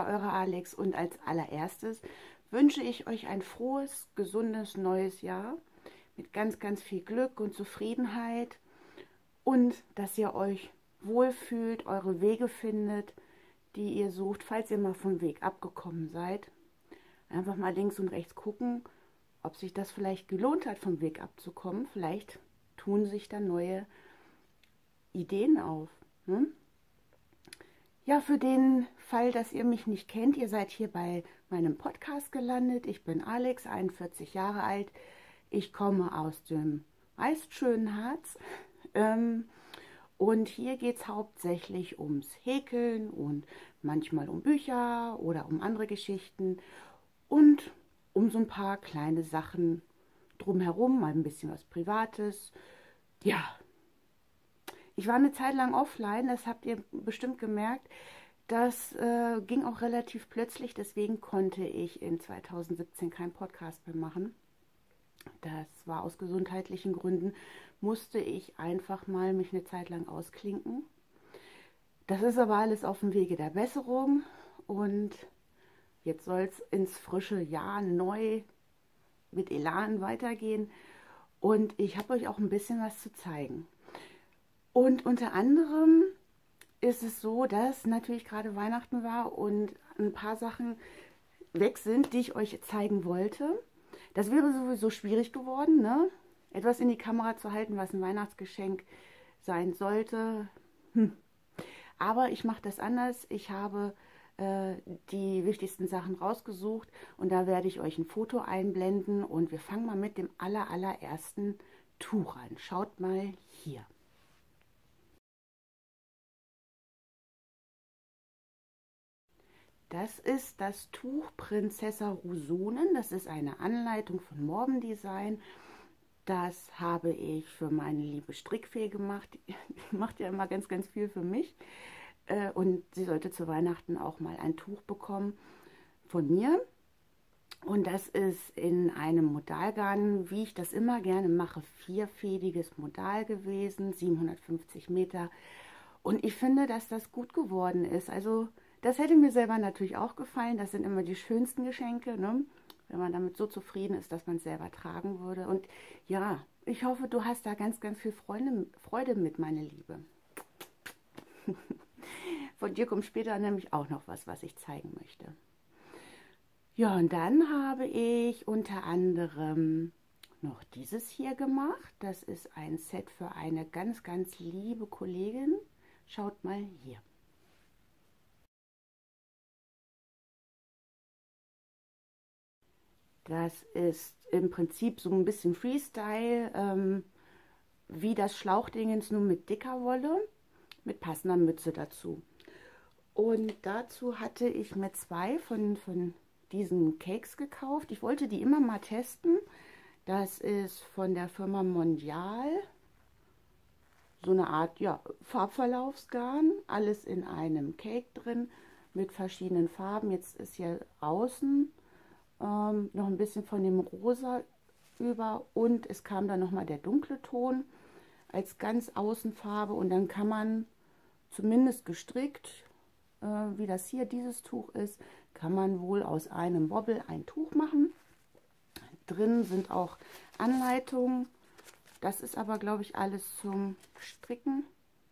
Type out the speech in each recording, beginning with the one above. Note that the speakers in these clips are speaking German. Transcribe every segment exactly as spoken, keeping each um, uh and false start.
Julia, eure Alex, und als allererstes wünsche ich euch ein frohes, gesundes neues Jahr mit ganz, ganz viel Glück und Zufriedenheit und dass ihr euch wohlfühlt, eure Wege findet, die ihr sucht, falls ihr mal vom Weg abgekommen seid. Einfach mal links und rechts gucken, ob sich das vielleicht gelohnt hat, vom Weg abzukommen. Vielleicht tun sich da neue Ideen auf. Hm? Ja, für den Fall, dass ihr mich nicht kennt, ihr seid hier bei meinem Podcast gelandet. Ich bin Alex, einundvierzig Jahre alt. Ich komme aus dem meist schönen Harz. Ähm, und hier geht es hauptsächlich ums Häkeln und manchmal um Bücher oder um andere Geschichten und um so ein paar kleine Sachen drumherum, mal ein bisschen was Privates. Ja, ich war eine Zeit lang offline, das habt ihr bestimmt gemerkt. Das äh, ging auch relativ plötzlich, deswegen konnte ich in zweitausendsiebzehn keinen Podcast mehr machen. Das war aus gesundheitlichen Gründen, musste ich einfach mal mich eine Zeit lang ausklinken. Das ist aber alles auf dem Wege der Besserung und jetzt soll es ins frische Jahr neu mit Elan weitergehen und ich habe euch auch ein bisschen was zu zeigen. Und unter anderem ist es so, dass natürlich gerade Weihnachten war und ein paar Sachen weg sind, die ich euch zeigen wollte. Das wäre sowieso schwierig geworden, ne? Etwas in die Kamera zu halten, was ein Weihnachtsgeschenk sein sollte. Hm. Aber ich mache das anders. Ich habe äh, die wichtigsten Sachen rausgesucht und da werde ich euch ein Foto einblenden und wir fangen mal mit dem aller, allerersten Tuch an. Schaut mal hier. Das ist das Tuch Prinzessa Rosonen. Das ist eine Anleitung von Morben Design. Das habe ich für meine liebe Strickfee gemacht. Die macht ja immer ganz, ganz viel für mich. Und sie sollte zu Weihnachten auch mal ein Tuch bekommen von mir. Und das ist in einem Modalgarn, wie ich das immer gerne mache, vierfädiges Modal gewesen, siebenhundertfünfzig Meter. Und ich finde, dass das gut geworden ist. Also das hätte mir selber natürlich auch gefallen. Das sind immer die schönsten Geschenke, ne? Wenn man damit so zufrieden ist, dass man es selber tragen würde. Und ja, ich hoffe, du hast da ganz, ganz viel Freude, Freude mit, meine Liebe. Von dir kommt später nämlich auch noch was, was ich zeigen möchte. Ja, und dann habe ich unter anderem noch dieses hier gemacht. Das ist ein Set für eine ganz, ganz liebe Kollegin. Schaut mal hier. Das ist im Prinzip so ein bisschen Freestyle, ähm, wie das Schlauchdingens, nur mit dicker Wolle, mit passender Mütze dazu. Und dazu hatte ich mir zwei von, von diesen Cakes gekauft. Ich wollte die immer mal testen. Das ist von der Firma Mondial. So eine Art, ja, Farbverlaufsgarn. Alles in einem Cake drin mit verschiedenen Farben. Jetzt ist hier außen ähm, noch ein bisschen von dem Rosa über und es kam dann nochmal der dunkle Ton als ganz Außenfarbe. Und dann kann man zumindest gestrickt, äh, wie das hier dieses Tuch ist, kann man wohl aus einem Wobbel ein Tuch machen. Drin sind auch Anleitungen. Das ist aber, glaube ich, alles zum Stricken.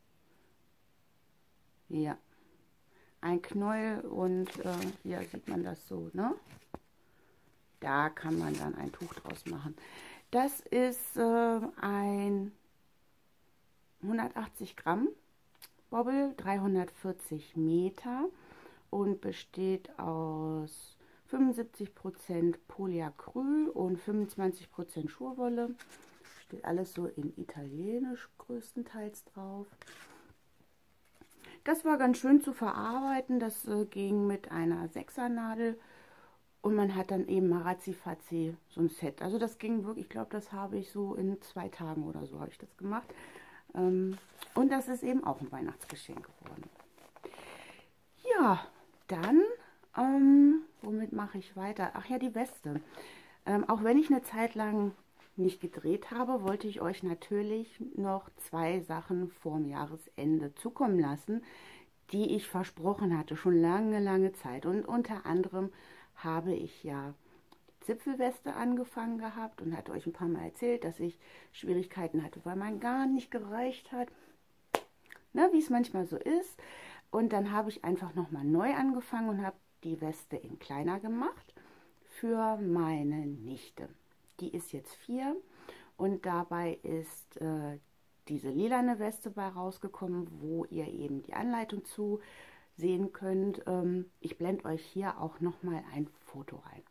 Ja, ein Knäuel und äh, hier sieht man das so, ne? Da kann man dann ein Tuch draus machen. Das ist äh, ein hundertachtzig Gramm Wobbel, dreihundertvierzig Meter und besteht aus fünfundsiebzig Prozent Polyacryl und fünfundzwanzig Prozent Schurwolle. Steht alles so in Italienisch größtenteils drauf. Das war ganz schön zu verarbeiten. Das äh, ging mit einer Sechsernadel und man hat dann eben ratzifatzi so ein Set. Also das ging wirklich, ich glaube, das habe ich so in zwei Tagen oder so habe ich das gemacht. Ähm, und das ist eben auch ein Weihnachtsgeschenk geworden. Ja, dann, ähm, womit mache ich weiter? Ach ja, die Weste. Ähm, auch wenn ich eine Zeit lang nicht gedreht habe, wollte ich euch natürlich noch zwei Sachen vorm Jahresende zukommen lassen, die ich versprochen hatte, schon lange, lange Zeit. Und unter anderem habe ich ja Zipfelweste angefangen gehabt und hatte euch ein paar Mal erzählt, dass ich Schwierigkeiten hatte, weil mein Garn nicht gereicht hat, ne, wie es manchmal so ist. Und dann habe ich einfach nochmal neu angefangen und habe die Weste in kleiner gemacht für meine Nichte. Die ist jetzt vier und dabei ist äh, diese lilane Weste bei rausgekommen, wo ihr eben die Anleitung zu sehen könnt. Ähm, ich blende euch hier auch nochmal ein Foto rein.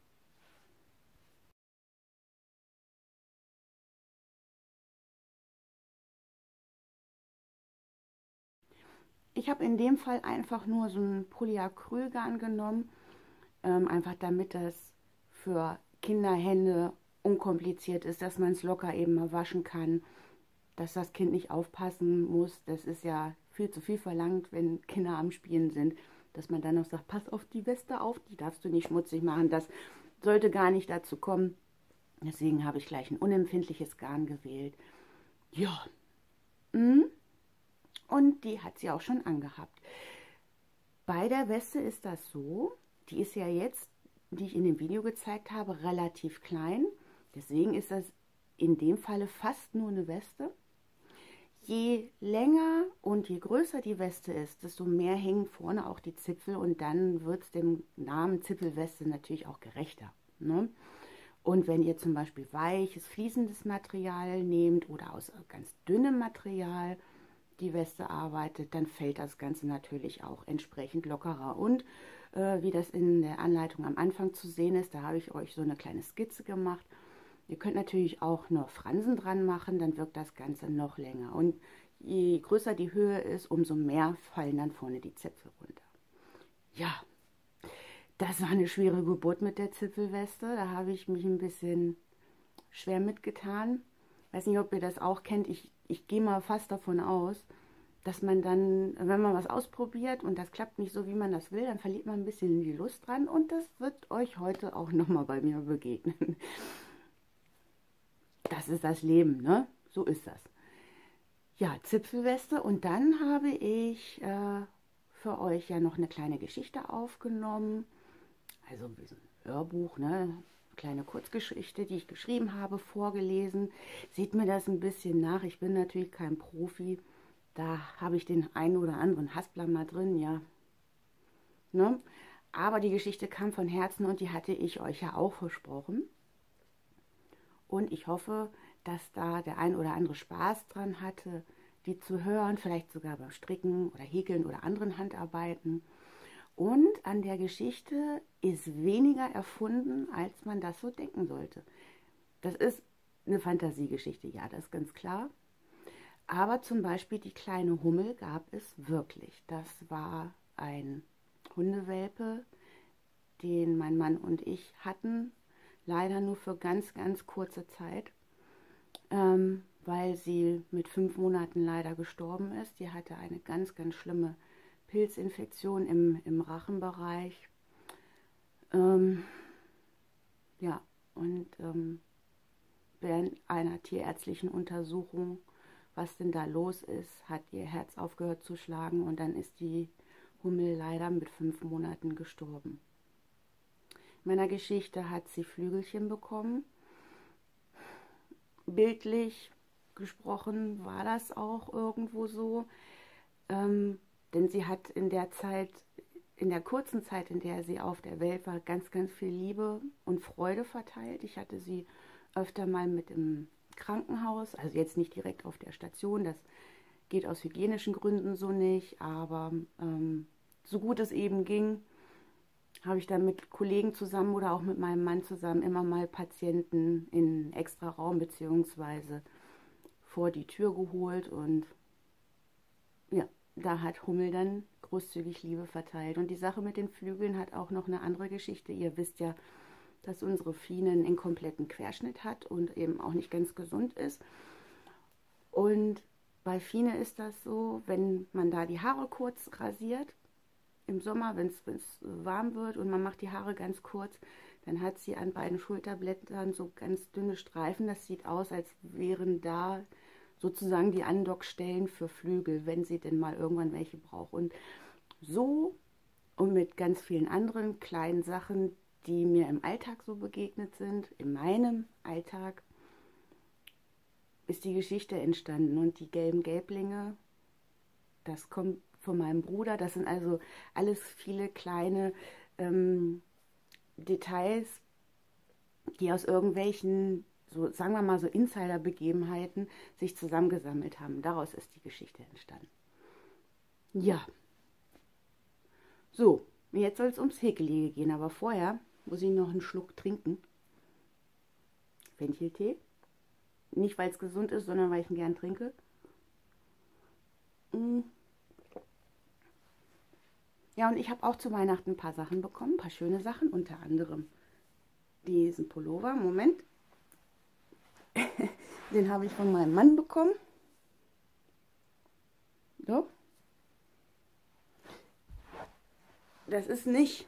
Ich habe in dem Fall einfach nur so ein Polyacrylgarn genommen, ähm, einfach damit das für Kinderhände unkompliziert ist, dass man es locker eben mal waschen kann, dass das Kind nicht aufpassen muss. Das ist ja viel zu viel verlangt, wenn Kinder am Spielen sind, dass man dann noch sagt, pass auf die Weste auf, die darfst du nicht schmutzig machen. Das sollte gar nicht dazu kommen. Deswegen habe ich gleich ein unempfindliches Garn gewählt. Ja, und die hat sie auch schon angehabt. Bei der Weste ist das so, die ist ja jetzt, die ich in dem Video gezeigt habe, relativ klein. Deswegen ist das in dem Falle fast nur eine Weste. Je länger und je größer die Weste ist, desto mehr hängen vorne auch die Zipfel und dann wird es dem Namen Zipfelweste natürlich auch gerechter, ne? Und wenn ihr zum Beispiel weiches, fließendes Material nehmt oder aus ganz dünnem Material die Weste arbeitet, dann fällt das Ganze natürlich auch entsprechend lockerer. Und äh, wie das in der Anleitung am Anfang zu sehen ist, da habe ich euch so eine kleine Skizze gemacht. Ihr könnt natürlich auch noch Fransen dran machen, dann wirkt das Ganze noch länger. Und je größer die Höhe ist, umso mehr fallen dann vorne die Zipfel runter. Ja, das war eine schwere Geburt mit der Zipfelweste. Da habe ich mich ein bisschen schwer mitgetan. Ich weiß nicht, ob ihr das auch kennt. Ich, ich gehe mal fast davon aus, dass man dann, wenn man was ausprobiert und das klappt nicht so, wie man das will, dann verliert man ein bisschen die Lust dran. Und das wird euch heute auch nochmal bei mir begegnen. Das ist das Leben, ne? So ist das. Ja, Zipfelweste. Und dann habe ich äh, für euch ja noch eine kleine Geschichte aufgenommen. Also ein bisschen Hörbuch, ne? Kleine Kurzgeschichte, die ich geschrieben habe, vorgelesen. Seht mir das ein bisschen nach. Ich bin natürlich kein Profi. Da habe ich den einen oder anderen Haspler mal drin, ja. Ne? Aber die Geschichte kam von Herzen und die hatte ich euch ja auch versprochen. Und ich hoffe, dass da der ein oder andere Spaß dran hatte, die zu hören, vielleicht sogar beim Stricken oder Häkeln oder anderen Handarbeiten. Und an der Geschichte ist weniger erfunden, als man das so denken sollte. Das ist eine Fantasiegeschichte, ja, das ist ganz klar. Aber zum Beispiel die kleine Hummel gab es wirklich. Das war ein Hundewelpe, den mein Mann und ich hatten. Leider nur für ganz, ganz kurze Zeit, ähm, weil sie mit fünf Monaten leider gestorben ist. Die hatte eine ganz, ganz schlimme Pilzinfektion im, im Rachenbereich. Ähm, ja, und ähm, während einer tierärztlichen Untersuchung, was denn da los ist, hat ihr Herz aufgehört zu schlagen und dann ist die Hummel leider mit fünf Monaten gestorben. In meiner Geschichte hat sie Flügelchen bekommen. Bildlich gesprochen war das auch irgendwo so. Ähm, Denn sie hat in der Zeit, in der kurzen Zeit, in der sie auf der Welt war, ganz, ganz viel Liebe und Freude verteilt. Ich hatte sie öfter mal mit im Krankenhaus, also jetzt nicht direkt auf der Station, das geht aus hygienischen Gründen so nicht, aber ähm, so gut es eben ging, habe ich dann mit Kollegen zusammen oder auch mit meinem Mann zusammen immer mal Patienten in extra Raum beziehungsweise vor die Tür geholt und ja, da hat Hummel dann großzügig Liebe verteilt. Und die Sache mit den Flügeln hat auch noch eine andere Geschichte. Ihr wisst ja, dass unsere Fine einen inkompletten Querschnitt hat und eben auch nicht ganz gesund ist. Und bei Fine ist das so, wenn man da die Haare kurz rasiert, im Sommer, wenn es warm wird und man macht die Haare ganz kurz, dann hat sie an beiden Schulterblättern so ganz dünne Streifen. Das sieht aus, als wären da sozusagen die Andockstellen für Flügel, wenn sie denn mal irgendwann welche braucht. Und So und mit ganz vielen anderen kleinen Sachen, die mir im Alltag so begegnet sind, in meinem Alltag, ist die Geschichte entstanden. Und die gelben Gelblinge, das kommt von meinem Bruder. Das sind also alles viele kleine ähm, Details, die aus irgendwelchen, so sagen wir mal so Insider-Begebenheiten sich zusammengesammelt haben. Daraus ist die Geschichte entstanden. Ja. So, jetzt soll es ums Häkelige gehen, aber vorher muss ich noch einen Schluck trinken. Fencheltee. Nicht, weil es gesund ist, sondern weil ich ihn gern trinke. Ja, und ich habe auch zu Weihnachten ein paar Sachen bekommen, ein paar schöne Sachen, unter anderem diesen Pullover. Moment. Den habe ich von meinem Mann bekommen. So. Das ist nicht,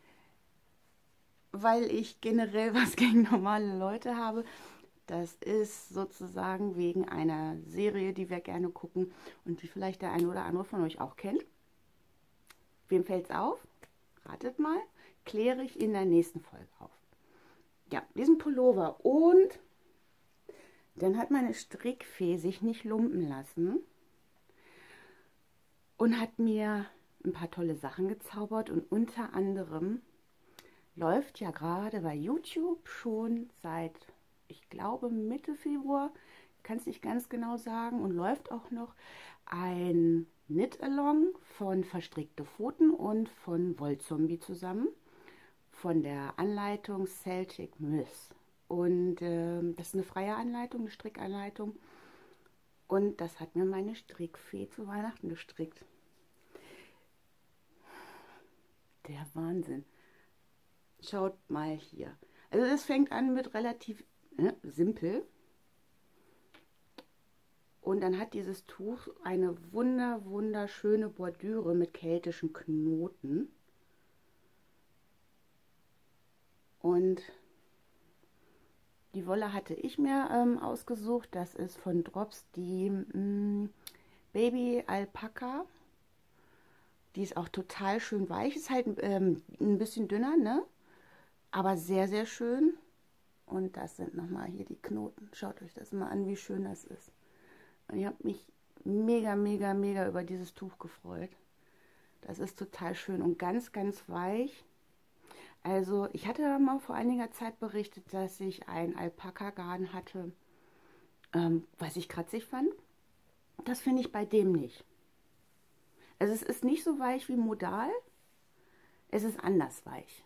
weil ich generell was gegen normale Leute habe. Das ist sozusagen wegen einer Serie, die wir gerne gucken und die vielleicht der eine oder andere von euch auch kennt. Wem fällt's auf? Ratet mal. Kläre ich in der nächsten Folge auf. Ja, diesen Pullover. Und dann hat meine Strickfee sich nicht lumpen lassen und hat mir ein paar tolle Sachen gezaubert. Und unter anderem läuft ja gerade bei YouTube schon seit, ich glaube, Mitte Februar, kann es nicht ganz genau sagen, und läuft auch noch ein Knit-Along von Verstrickte Pfoten und von Wollzombie zusammen, von der Anleitung Celtic Myth. Und äh, das ist eine freie Anleitung, eine Strickanleitung. Und das hat mir meine Strickfee zu Weihnachten gestrickt. Der Wahnsinn. Schaut mal hier. Also das fängt an mit relativ äh, simpel. Und dann hat dieses Tuch eine wunder, wunderschöne Bordüre mit keltischen Knoten. Und die Wolle hatte ich mir ähm, ausgesucht. Das ist von Drops die mh, Baby Alpaka. Die ist auch total schön weich. Ist halt ähm, ein bisschen dünner, ne? Aber sehr, sehr schön. Und das sind nochmal hier die Knoten. Schaut euch das mal an, wie schön das ist. Und ich habe mich mega, mega, mega über dieses Tuch gefreut. Das ist total schön und ganz, ganz weich. Also ich hatte mal vor einiger Zeit berichtet, dass ich ein Alpaka-Garn hatte, ähm, was ich kratzig fand. Das finde ich bei dem nicht. Also es ist nicht so weich wie Modal. Es ist anders weich.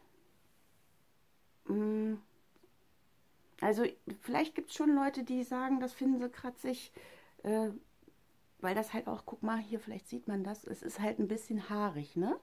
Also vielleicht gibt es schon Leute, die sagen, das finden sie kratzig, äh, weil das halt auch, guck mal, hier, vielleicht sieht man das, es ist halt ein bisschen haarig, ne?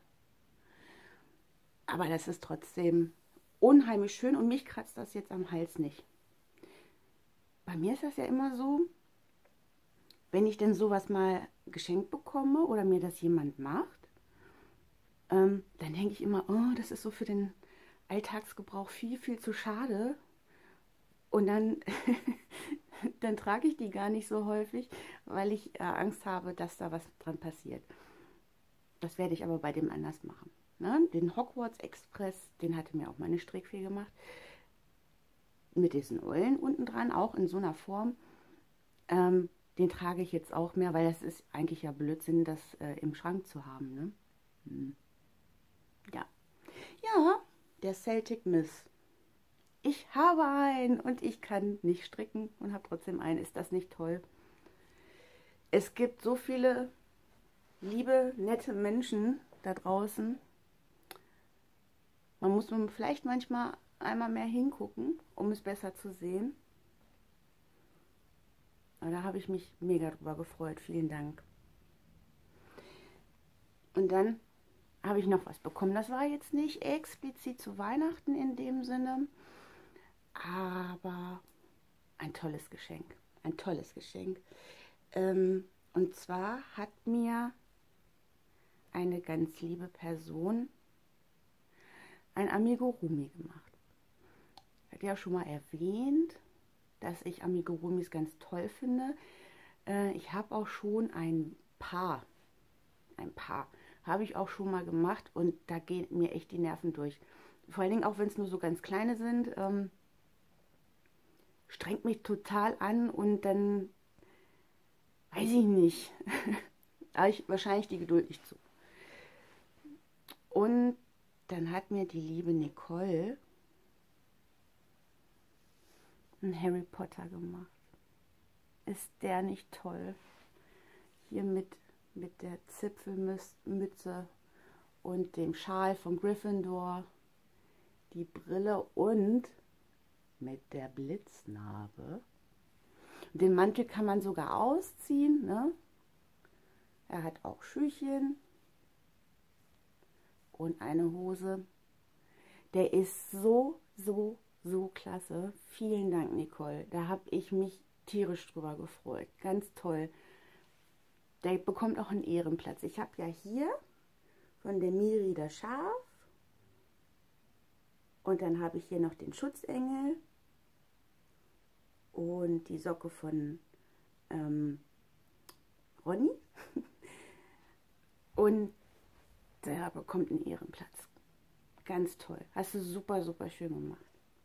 Aber das ist trotzdem unheimlich schön und mich kratzt das jetzt am Hals nicht. Bei mir ist das ja immer so, wenn ich denn sowas mal geschenkt bekomme oder mir das jemand macht, ähm, dann denke ich immer, oh, das ist so für den Alltagsgebrauch viel, viel zu schade. Und dann, dann trage ich die gar nicht so häufig, weil ich äh, Angst habe, dass da was dran passiert. Das werde ich aber bei dem anders machen. Ne? Den Hogwarts Express, den hatte mir auch meine Strickfee gemacht. Mit diesen Eulen unten dran, auch in so einer Form. Ähm, den trage ich jetzt auch mehr, weil das ist eigentlich ja Blödsinn, das äh, im Schrank zu haben. Ne? Hm. Ja. Ja, der Celtic Myth. Ich habe einen und ich kann nicht stricken und habe trotzdem einen. Ist das nicht toll? Es gibt so viele liebe, nette Menschen da draußen. Man muss vielleicht manchmal einmal mehr hingucken, um es besser zu sehen. Aber da habe ich mich mega drüber gefreut. Vielen Dank. Und dann habe ich noch was bekommen. Das war jetzt nicht explizit zu Weihnachten in dem Sinne, aber ein tolles Geschenk. Ein tolles Geschenk. Ähm, und zwar hat mir eine ganz liebe Person ein Amigurumi gemacht. Ich hatte ja schon mal erwähnt, dass ich Amigurumis ganz toll finde. Äh, ich habe auch schon ein Paar, ein Paar Habe ich auch schon mal gemacht und da gehen mir echt die Nerven durch. Vor allen Dingen auch, wenn es nur so ganz kleine sind, ähm, strengt mich total an und dann weiß ich nicht. Da habe ich wahrscheinlich die Geduld nicht zu. Und dann hat mir die liebe Nicole einen Harry Potter gemacht. Ist der nicht toll? Hier mit, mit der Zipfelmütze und dem Schal von Gryffindor, die Brille und mit der Blitznarbe. Den Mantel kann man sogar ausziehen, ne? Er hat auch Schüchchen und eine Hose. Der ist so, so, so klasse. Vielen Dank, Nicole. Da habe ich mich tierisch drüber gefreut. Ganz toll. Der bekommt auch einen Ehrenplatz. Ich habe ja hier von der Miri das Schaf. Und dann habe ich hier noch den Schutzengel. Und die Socke von ähm, Ronny. Und der bekommt einen Ehrenplatz. Ganz toll. Hast du super, super schön gemacht.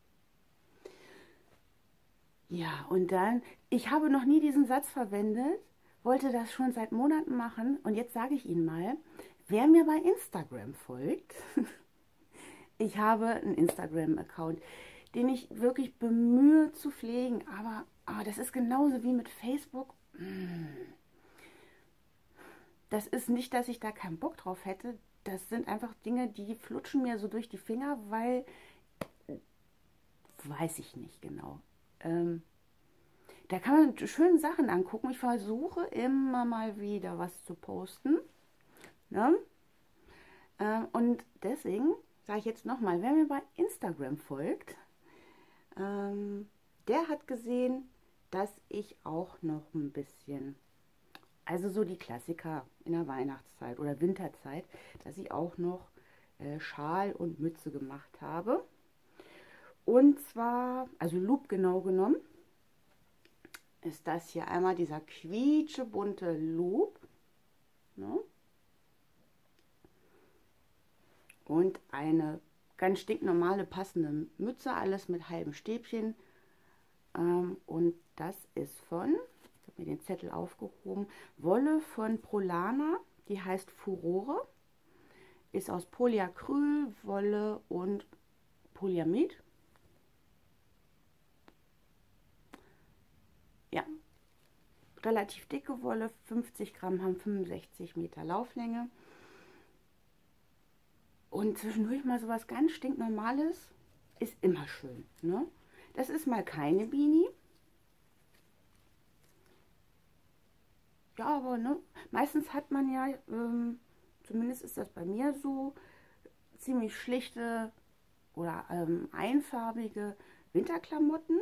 Ja, und dann, ich habe noch nie diesen Satz verwendet, wollte das schon seit Monaten machen und jetzt sage ich Ihnen mal, wer mir bei Instagram folgt, ich habe einen Instagram-Account, den ich wirklich bemühe zu pflegen, aber, aber das ist genauso wie mit Facebook. Das ist nicht, dass ich da keinen Bock drauf hätte, das sind einfach Dinge, die flutschen mir so durch die Finger, weil, weiß ich nicht genau. Ähm, da kann man schöne Sachen angucken. Ich versuche immer mal wieder was zu posten. Ne? Ähm, und deswegen sage ich jetzt nochmal, wer mir bei Instagram folgt, ähm, der hat gesehen, dass ich auch noch ein bisschen, also so die Klassiker in der Weihnachtszeit oder Winterzeit, dass ich auch noch äh, Schal und Mütze gemacht habe. Und zwar, also Loop genau genommen, ist das hier einmal dieser quietschebunte Loop. Ne? Und eine ganz stinknormale passende Mütze, alles mit halben Stäbchen. Ähm, und das ist von, ich habe mir den Zettel aufgehoben, Wolle von Prolana, die heißt Furore. Ist aus Polyacryl, Wolle und Polyamid. Ja, relativ dicke Wolle, fünfzig Gramm, haben fünfundsechzig Meter Lauflänge. Und zwischendurch mal sowas ganz stinknormales ist immer schön. Ne? Das ist mal keine Beanie. Ja, aber ne, meistens hat man ja, ähm, zumindest ist das bei mir so, ziemlich schlichte oder ähm, einfarbige Winterklamotten.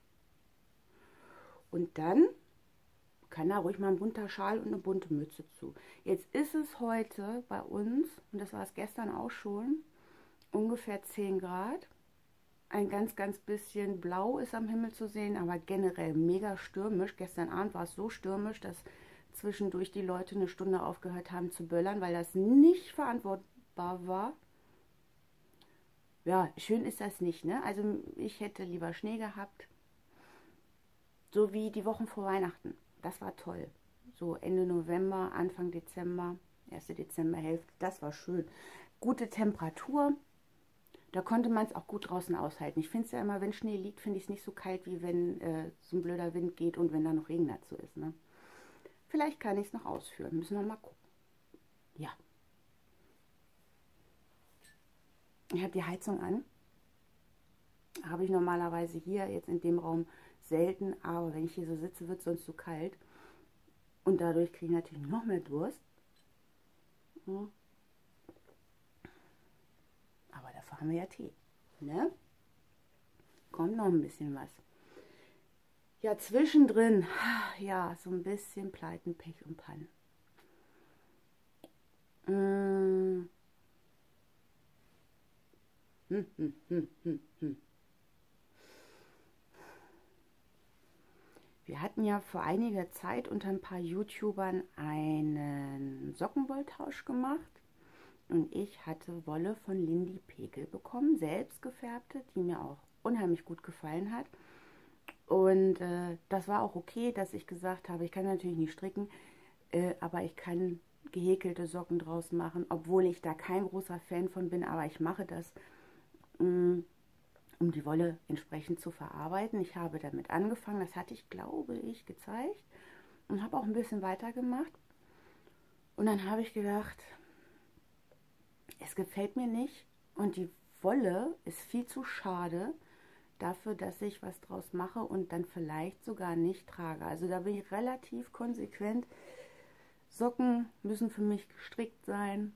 Und dann kann da ruhig mal ein bunter Schal und eine bunte Mütze zu. Jetzt ist es heute bei uns, und das war es gestern auch schon, ungefähr zehn Grad. Ein ganz, ganz bisschen Blau ist am Himmel zu sehen, aber generell mega stürmisch. Gestern Abend war es so stürmisch, dass zwischendurch die Leute eine Stunde aufgehört haben zu böllern, weil das nicht verantwortbar war. Ja, schön ist das nicht, ne? Also ich hätte lieber Schnee gehabt. So wie die Wochen vor Weihnachten. Das war toll. So Ende November, Anfang Dezember, erste Dezemberhälfte. Das war schön. Gute Temperatur. Da konnte man es auch gut draußen aushalten. Ich finde es ja immer, wenn Schnee liegt, finde ich es nicht so kalt, wie wenn äh, so ein blöder Wind geht und wenn da noch Regen dazu ist. Ne? Vielleicht kann ich es noch ausführen. Müssen wir mal gucken. Ja. Ich habe die Heizung an. Habe ich normalerweise hier jetzt in dem Raum selten, aber wenn ich hier so sitze, wird es sonst zu kalt. Und dadurch kriege ich natürlich noch mehr Durst. Ja. Aber dafür haben wir ja Tee. Ne? Kommt noch ein bisschen was. Ja, zwischendrin, ja, so ein bisschen Pleiten, Pech und Pannen. Hm. Hm, hm, hm, hm, hm. Wir hatten ja vor einiger Zeit unter ein paar YouTubern einen Sockenwolltausch gemacht. Und ich hatte Wolle von Lindy Pekel bekommen, selbst gefärbte, die mir auch unheimlich gut gefallen hat. Und äh, das war auch okay, dass ich gesagt habe, ich kann natürlich nicht stricken, äh, aber ich kann gehäkelte Socken draus machen, obwohl ich da kein großer Fan von bin, aber ich mache das, mh, um die Wolle entsprechend zu verarbeiten. Ich habe damit angefangen, das hatte ich, glaube ich, gezeigt und habe auch ein bisschen weitergemacht. Und dann habe ich gedacht, es gefällt mir nicht und die Wolle ist viel zu schade dafür, dass ich was draus mache und dann vielleicht sogar nicht trage. Also da bin ich relativ konsequent. Socken müssen für mich gestrickt sein.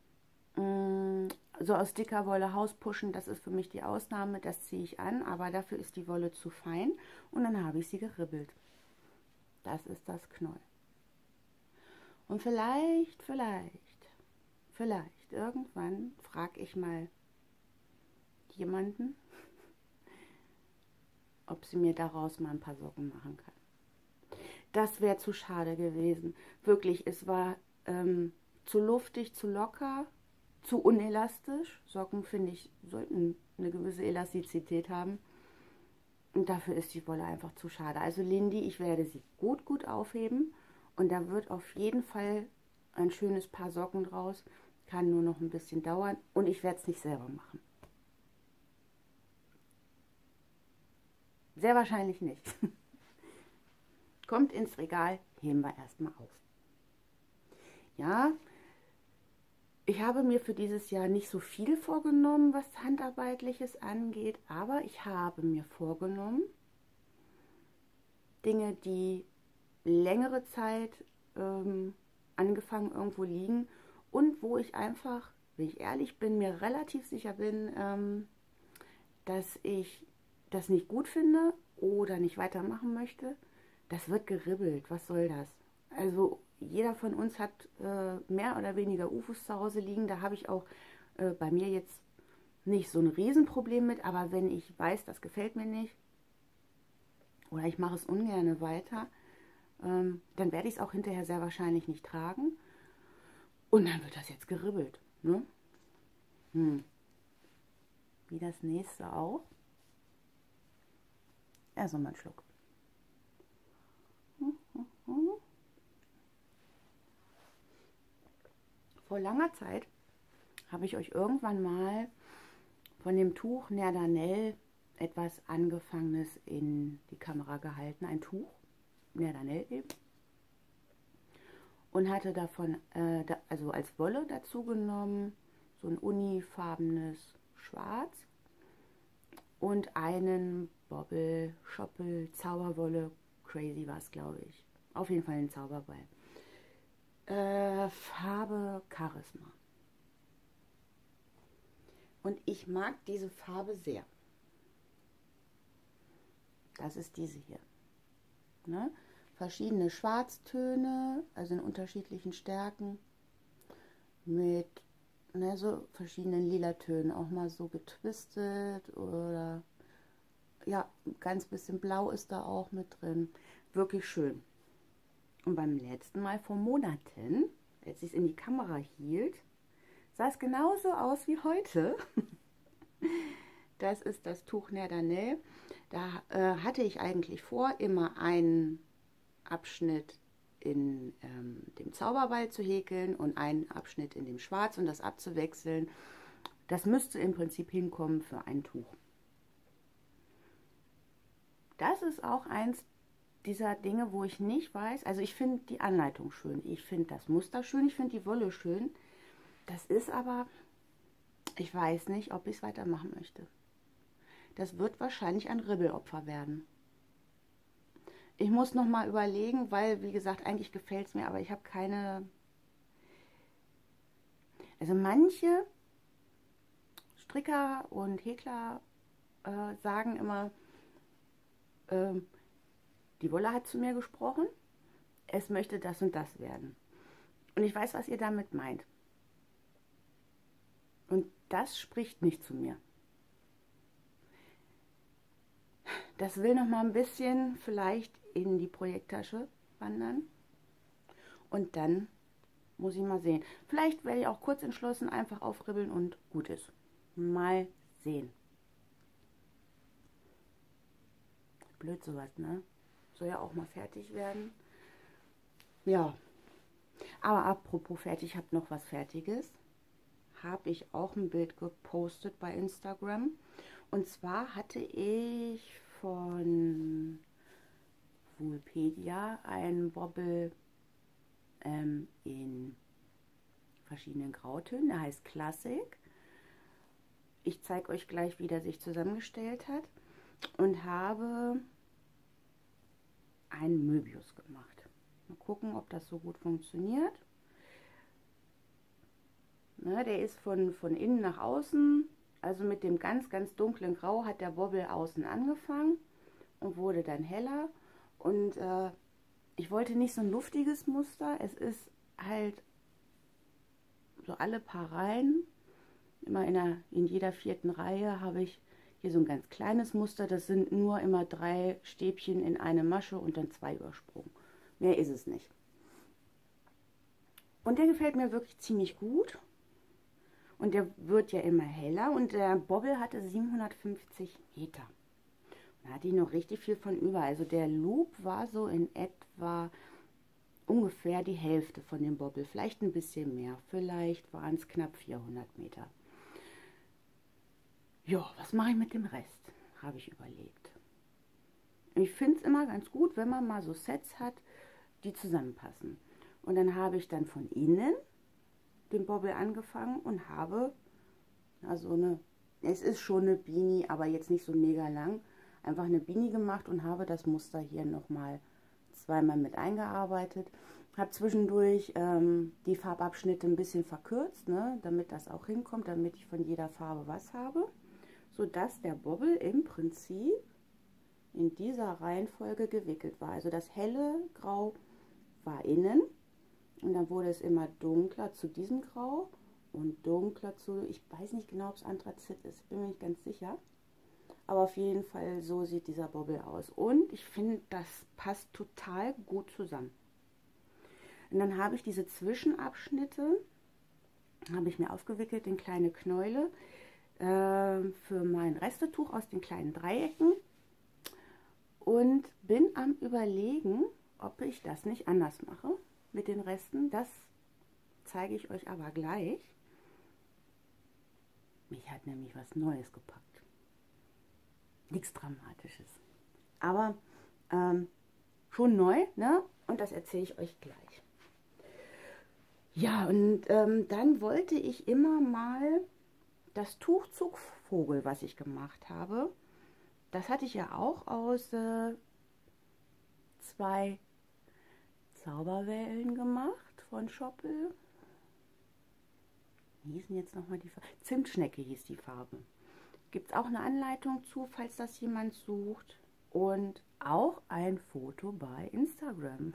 So aus dicker Wolle Hauspuschen, das ist für mich die Ausnahme, das ziehe ich an, aber dafür ist die Wolle zu fein und dann habe ich sie geribbelt. Das ist das Knoll. Und vielleicht, vielleicht, vielleicht, irgendwann frage ich mal jemanden, ob sie mir daraus mal ein paar Socken machen kann. Das wäre zu schade gewesen. Wirklich, es war ähm, zu luftig, zu locker, zu unelastisch. Socken, finde ich, sollten eine gewisse Elastizität haben. Und dafür ist die Wolle einfach zu schade. Also Lindy, ich werde sie gut, gut aufheben. Und da wird auf jeden Fall ein schönes Paar Socken draus. Kann nur noch ein bisschen dauern. Und ich werde es nicht selber machen. Sehr wahrscheinlich nicht. Kommt ins Regal, heben wir erstmal auf. Ja, ich habe mir für dieses Jahr nicht so viel vorgenommen, was Handarbeitliches angeht, aber ich habe mir vorgenommen, Dinge, die längere Zeit ähm, angefangen irgendwo liegen und wo ich einfach, wenn ich ehrlich bin, mir relativ sicher bin, ähm, dass ich das nicht gut finde oder nicht weitermachen möchte. Das wird geribbelt, was soll das? Also jeder von uns hat äh, mehr oder weniger U F Os zu Hause liegen. Da habe ich auch äh, bei mir jetzt nicht so ein Riesenproblem mit. Aber wenn ich weiß, das gefällt mir nicht oder ich mache es ungern weiter, ähm, dann werde ich es auch hinterher sehr wahrscheinlich nicht tragen. Und dann wird das jetzt geribbelt. Ne? Hm. Wie das nächste auch. Also mal einen Schluck. Vor langer Zeit habe ich euch irgendwann mal von dem Tuch Nerdanel etwas Angefangenes in die Kamera gehalten. Ein Tuch, Nerdanel eben. Und hatte davon, äh, da, also als Wolle dazu genommen, so ein unifarbenes Schwarz und einen Bobbel, Schoppel, Zauberwolle, Crazy war es, glaube ich. Auf jeden Fall ein Zauberball. Äh, Farbe Charisma. Und ich mag diese Farbe sehr. Das ist diese hier. Ne? Verschiedene Schwarztöne, also in unterschiedlichen Stärken, mit ne, so verschiedenen Lila-Tönen, auch mal so getwistet oder ja, ganz bisschen Blau ist da auch mit drin. Wirklich schön. Und beim letzten Mal vor Monaten, als ich es in die Kamera hielt, sah es genauso aus wie heute. Das ist das Tuch Nerdanel. Da äh, hatte ich eigentlich vor, immer einen Abschnitt in ähm, dem Zauberball zu häkeln und einen Abschnitt in dem Schwarz und das abzuwechseln. Das müsste im Prinzip hinkommen für ein Tuch. Das ist auch eins dieser Dinge, wo ich nicht weiß, also ich finde die Anleitung schön, ich finde das Muster schön, ich finde die Wolle schön. Das ist aber, ich weiß nicht, ob ich es weitermachen möchte. Das wird wahrscheinlich ein Ribbelopfer werden. Ich muss noch mal überlegen, weil, wie gesagt, eigentlich gefällt es mir, aber ich habe keine... Also manche Stricker und Häkler äh, sagen immer, äh, die Wolle hat zu mir gesprochen, es möchte das und das werden. Und ich weiß, was ihr damit meint. Und das spricht nicht zu mir. Das will noch mal ein bisschen vielleicht in die Projekttasche wandern. Und dann Muss ich mal sehen. Vielleicht werde ich auch kurz entschlossen einfach aufribbeln und gut ist. Mal sehen. Blöd sowas, ne? Soll ja auch mal fertig werden. Ja. Aber apropos fertig, ich habe noch was Fertiges. Habe ich auch ein Bild gepostet bei Instagram. Und zwar hatte ich von Woolpedia einen Bobbel ähm, in verschiedenen Grautönen. Der heißt Classic. Ich zeige euch gleich, wie der sich zusammengestellt hat. Und habe einen Möbius gemacht. Mal gucken, ob das so gut funktioniert. Ne, der ist von, von innen nach außen. Also mit dem ganz, ganz dunklen Grau hat der Bobbel außen angefangen und wurde dann heller. Und äh, ich wollte nicht so ein luftiges Muster. Es ist halt so alle paar Reihen, immer in, der, in jeder vierten Reihe habe ich hier so ein ganz kleines Muster. Das sind nur immer drei Stäbchen in eine Masche und dann zwei Übersprung. Mehr ist es nicht. Und der gefällt mir wirklich ziemlich gut. Und der wird ja immer heller. Und der Bobbel hatte siebenhundertfünfzig Meter. Da hatte ich noch richtig viel von über. Also der Loop war so in etwa ungefähr die Hälfte von dem Bobbel. Vielleicht ein bisschen mehr. Vielleicht waren es knapp vierhundert Meter. Ja, was mache ich mit dem Rest? Habe ich überlegt. Ich finde es immer ganz gut, wenn man mal so Sets hat, die zusammenpassen. Und dann habe ich dann von innen den Bobbel angefangen und habe, also eine, es ist schon eine Beanie, aber jetzt nicht so mega lang, einfach eine Beanie gemacht und habe das Muster hier nochmal zweimal mit eingearbeitet. Habe zwischendurch ähm, die Farbabschnitte ein bisschen verkürzt, ne, damit das auch hinkommt, damit ich von jeder Farbe was habe, sodass der Bobbel im Prinzip in dieser Reihenfolge gewickelt war. Also das helle Grau war innen und dann wurde es immer dunkler zu diesem Grau und dunkler zu, ich weiß nicht genau, ob es Anthrazit ist, bin mir nicht ganz sicher. Aber auf jeden Fall, so sieht dieser Bobbel aus. Und ich finde, das passt total gut zusammen. Und dann habe ich diese Zwischenabschnitte, habe ich mir aufgewickelt in kleine Knäule äh, für mein Restetuch aus den kleinen Dreiecken. Und bin am Überlegen, ob ich das nicht anders mache mit den Resten. Das zeige ich euch aber gleich. Mich hat nämlich was Neues gepackt. Nichts Dramatisches. Aber ähm, schon neu, ne? Und das erzähle ich euch gleich. Ja, und ähm, dann wollte ich immer mal das Tuchzugvogel, was ich gemacht habe, das hatte ich ja auch aus äh, zwei Zauberwellen gemacht von Schoppel. Wie hieß denn jetzt nochmal die Farbe? Zimtschnecke hieß die Farbe. Gibt es auch eine Anleitung zu, falls das jemand sucht. Und auch ein Foto bei Instagram.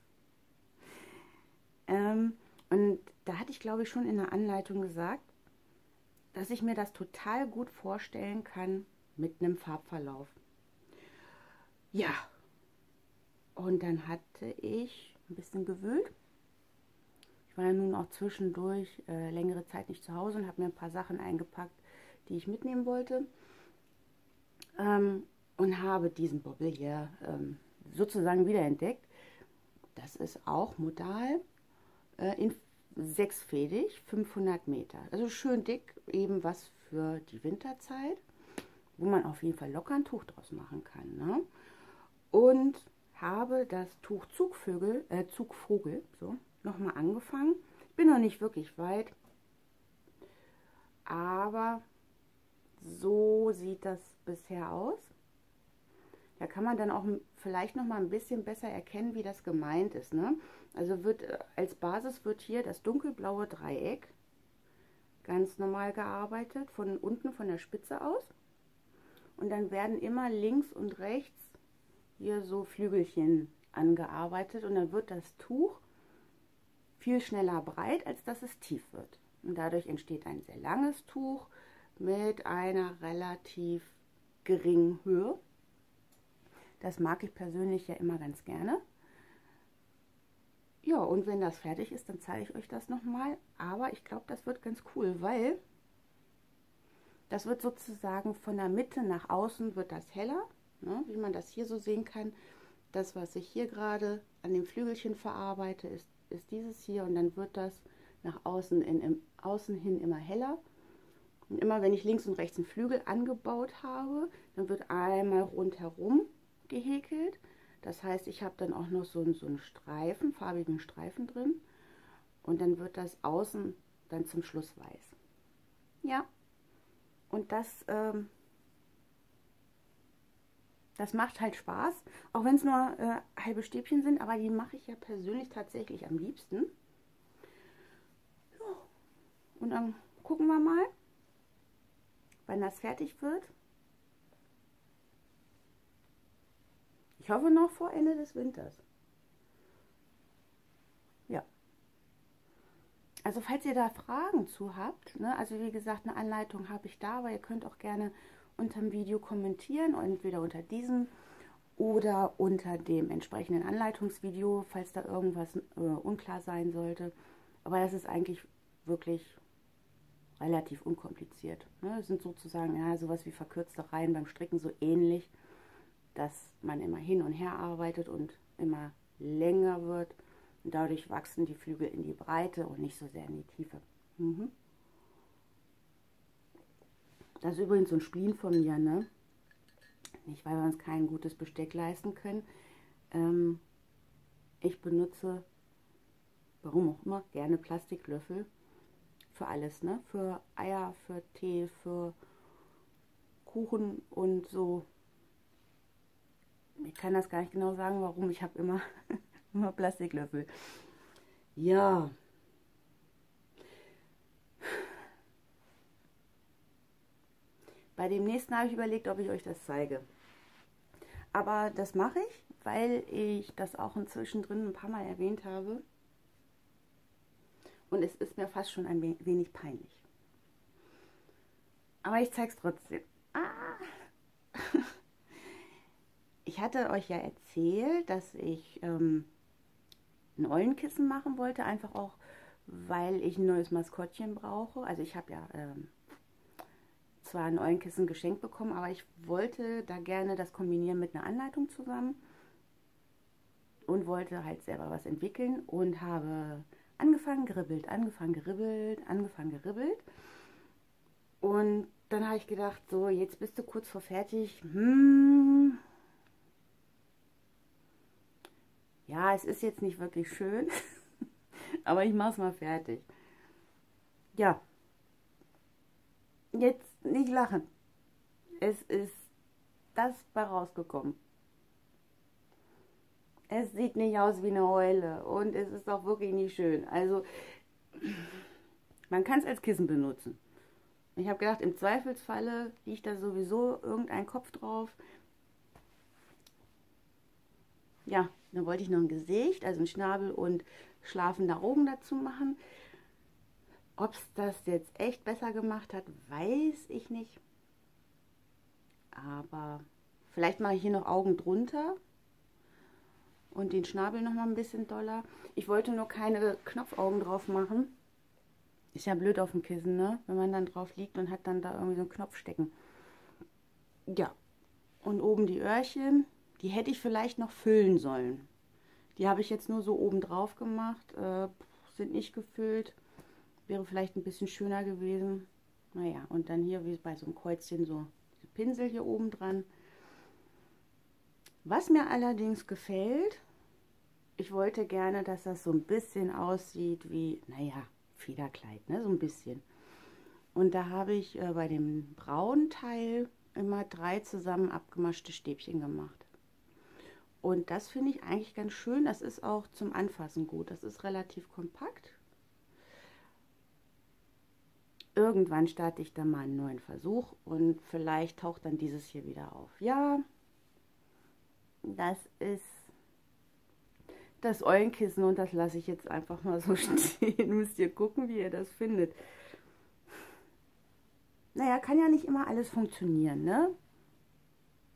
ähm, und da hatte ich, glaube ich, schon in der Anleitung gesagt, dass ich mir das total gut vorstellen kann mit einem Farbverlauf. Ja, und dann hatte ich ein bisschen gewühlt. Ich war ja nun auch zwischendurch äh, längere Zeit nicht zu Hause und habe mir ein paar Sachen eingepackt, die ich mitnehmen wollte. Ähm, und habe diesen Bobbel hier ähm, sozusagen wiederentdeckt. Das ist auch modal äh, in sechsfädig, fünfhundert Meter. Also schön dick, eben was für die Winterzeit, wo man auf jeden Fall locker ein Tuch draus machen kann. Ne? Und habe das Tuch Zugvögel, äh, Zugvogel, so, nochmal angefangen. Ich bin noch nicht wirklich weit, aber so sieht das bisher aus. Da kann man dann auch vielleicht noch mal ein bisschen besser erkennen, wie das gemeint ist. Ne? Also wird als Basis wird hier das dunkelblaue Dreieck ganz normal gearbeitet, von unten von der Spitze aus. Und dann werden immer links und rechts hier so Flügelchen angearbeitet. Und dann wird das Tuch viel schneller breit, als dass es tief wird. Und dadurch entsteht ein sehr langes Tuch mit einer relativ geringen Höhe. Das mag ich persönlich ja immer ganz gerne. Ja, und wenn das fertig ist, dann zeige ich euch das nochmal. Aber ich glaube, das wird ganz cool, weil das wird sozusagen von der Mitte nach außen wird das heller, ne, wie man das hier so sehen kann. Das, was ich hier gerade an dem Flügelchen verarbeite, ist, ist dieses hier. Und dann wird das nach außen, in, im, außen hin immer heller. Und immer wenn ich links und rechts einen Flügel angebaut habe, dann wird einmal rundherum gehäkelt. Das heißt, ich habe dann auch noch so, so einen Streifen, farbigen Streifen drin. Und dann wird das außen dann zum Schluss weiß. Ja, und das, ähm, das macht halt Spaß. Auch wenn es nur äh, halbe Stäbchen sind, aber die mache ich ja persönlich tatsächlich am liebsten. Ja. Und dann gucken wir mal, wann das fertig wird. Ich hoffe noch vor Ende des Winters. Ja. Also falls ihr da Fragen zu habt, ne, also wie gesagt, eine Anleitung habe ich da, aber ihr könnt auch gerne unter dem Video kommentieren, entweder unter diesem oder unter dem entsprechenden Anleitungsvideo, falls da irgendwas äh, unklar sein sollte. Aber das ist eigentlich wirklich relativ unkompliziert. Ne? Das sind sozusagen ja, sowas wie verkürzte Reihen beim Stricken so ähnlich, dass man immer hin und her arbeitet und immer länger wird. Und dadurch wachsen die Flügel in die Breite und nicht so sehr in die Tiefe. Mhm. Das ist übrigens so ein Spleen von mir, ne? Nicht, weil wir uns kein gutes Besteck leisten können. Ähm, ich benutze, warum auch immer, gerne Plastiklöffel für alles, ne? Für Eier, für Tee, für Kuchen und so. Ich kann das gar nicht genau sagen, warum. Ich habe immer, immer Plastiklöffel. Ja. Bei dem nächsten habe ich überlegt, ob ich euch das zeige. Aber das mache ich, weil ich das auch inzwischen drin ein paar Mal erwähnt habe. Und es ist mir fast schon ein wenig peinlich. Aber ich zeige es trotzdem. Ah. Ich hatte euch ja erzählt, dass ich ähm, ein Eulenkissen machen wollte. Einfach auch, weil ich ein neues Maskottchen brauche. Also ich habe ja ähm, zwar ein Eulenkissen geschenkt bekommen, aber ich wollte da gerne das kombinieren mit einer Anleitung zusammen. Und wollte halt selber was entwickeln und habe angefangen, geribbelt, angefangen, geribbelt, angefangen, geribbelt. Und dann habe ich gedacht, so, jetzt bist du kurz vor fertig. Hm. Ja, es ist jetzt nicht wirklich schön, aber ich mache es mal fertig. Ja, jetzt nicht lachen. Es ist das bei rausgekommen. Es sieht nicht aus wie eine Eule und es ist auch wirklich nicht schön. Also, man kann es als Kissen benutzen. Ich habe gedacht, im Zweifelsfalle liegt da sowieso irgendein Kopf drauf. Ja, dann wollte ich noch ein Gesicht, also ein Schnabel und schlafender Augen dazu machen. Ob es das jetzt echt besser gemacht hat, weiß ich nicht. Aber vielleicht mache ich hier noch Augen drunter und den Schnabel noch mal ein bisschen doller. Ich wollte nur keine Knopfaugen drauf machen. Ist ja blöd auf dem Kissen, ne? Wenn man dann drauf liegt und hat dann da irgendwie so einen Knopf stecken. Ja, und oben die Öhrchen. Die hätte ich vielleicht noch füllen sollen. Die habe ich jetzt nur so oben drauf gemacht. Äh, sind nicht gefüllt. Wäre vielleicht ein bisschen schöner gewesen. Naja, und dann hier wie bei so einem Kreuzchen so diese Pinsel hier oben dran. Was mir allerdings gefällt, ich wollte gerne, dass das so ein bisschen aussieht wie, naja, Federkleid, ne? So ein bisschen. Und da habe ich äh, bei dem braunen Teil immer drei zusammen abgemaschte Stäbchen gemacht. Und das finde ich eigentlich ganz schön. Das ist auch zum Anfassen gut. Das ist relativ kompakt. Irgendwann starte ich dann mal einen neuen Versuch und vielleicht taucht dann dieses hier wieder auf. Ja, das ist das Eulenkissen und das lasse ich jetzt einfach mal so stehen. Müsst ihr gucken, wie ihr das findet. Naja, kann ja nicht immer alles funktionieren, ne?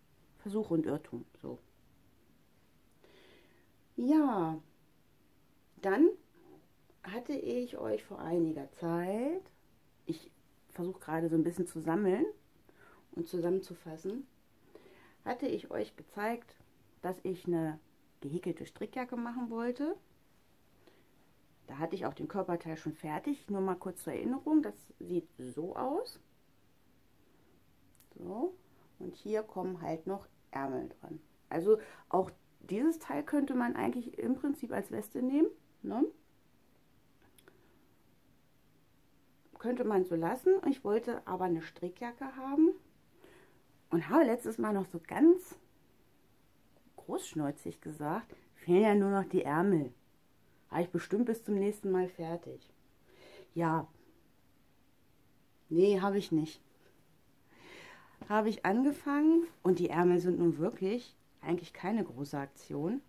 Versuch und Irrtum, so. Ja, Dann hatte ich euch vor einiger Zeit, ich versuche gerade so ein bisschen zu sammeln und zusammenzufassen, hatte ich euch gezeigt, dass ich eine gehäkelte Strickjacke machen wollte. Da hatte ich auch den Körperteil schon fertig. Nur mal kurz zur Erinnerung, das sieht so aus. So, und hier kommen halt noch Ärmel dran. Also auch dieses Teil könnte man eigentlich im Prinzip als Weste nehmen, ne? Könnte man so lassen. Ich wollte aber eine Strickjacke haben und habe letztes Mal noch so ganz großschnäuzig gesagt, fehlen ja nur noch die Ärmel. Habe ich bestimmt bis zum nächsten Mal fertig. Ja, nee, habe ich nicht. Habe ich angefangen und die Ärmel sind nun wirklich eigentlich keine große Aktion.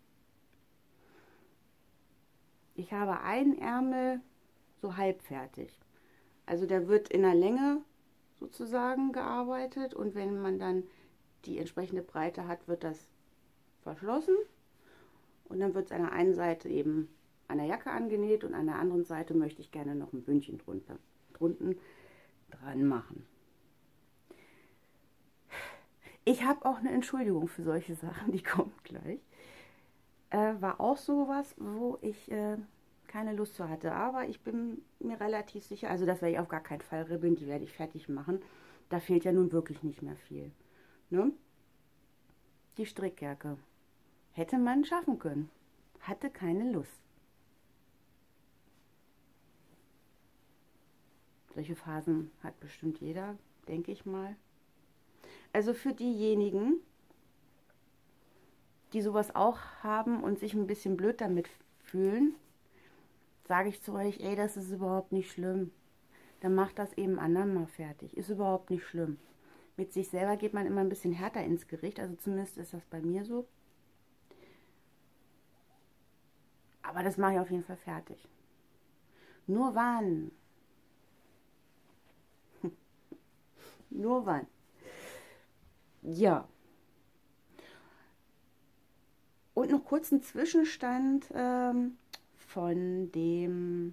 Ich habe einen Ärmel so halb fertig. Also der wird in der Länge sozusagen gearbeitet und wenn man dann die entsprechende Breite hat, wird das verschlossen und dann wird es an der einen Seite eben an der Jacke angenäht und an der anderen Seite möchte ich gerne noch ein Bündchen drunter, drunten dran machen. Ich habe auch eine Entschuldigung für solche Sachen, die kommt gleich. Äh, war auch sowas, wo ich äh, keine Lust zu hatte, aber ich bin mir relativ sicher, also das werde ich auf gar keinen Fall ribbeln, die werde ich fertig machen. Da fehlt ja nun wirklich nicht mehr viel. Ne? Die Strickjacke hätte man schaffen können, hatte keine Lust. Solche Phasen hat bestimmt jeder, denke ich mal. Also für diejenigen, die sowas auch haben und sich ein bisschen blöd damit fühlen, sage ich zu euch, ey, das ist überhaupt nicht schlimm. Dann macht das eben anderen mal fertig. Ist überhaupt nicht schlimm. Mit sich selber geht man immer ein bisschen härter ins Gericht, also zumindest ist das bei mir so. Aber das mache ich auf jeden Fall fertig. Nur wann? Nur wann? Ja. Und noch kurz ein Zwischenstand ähm, von dem,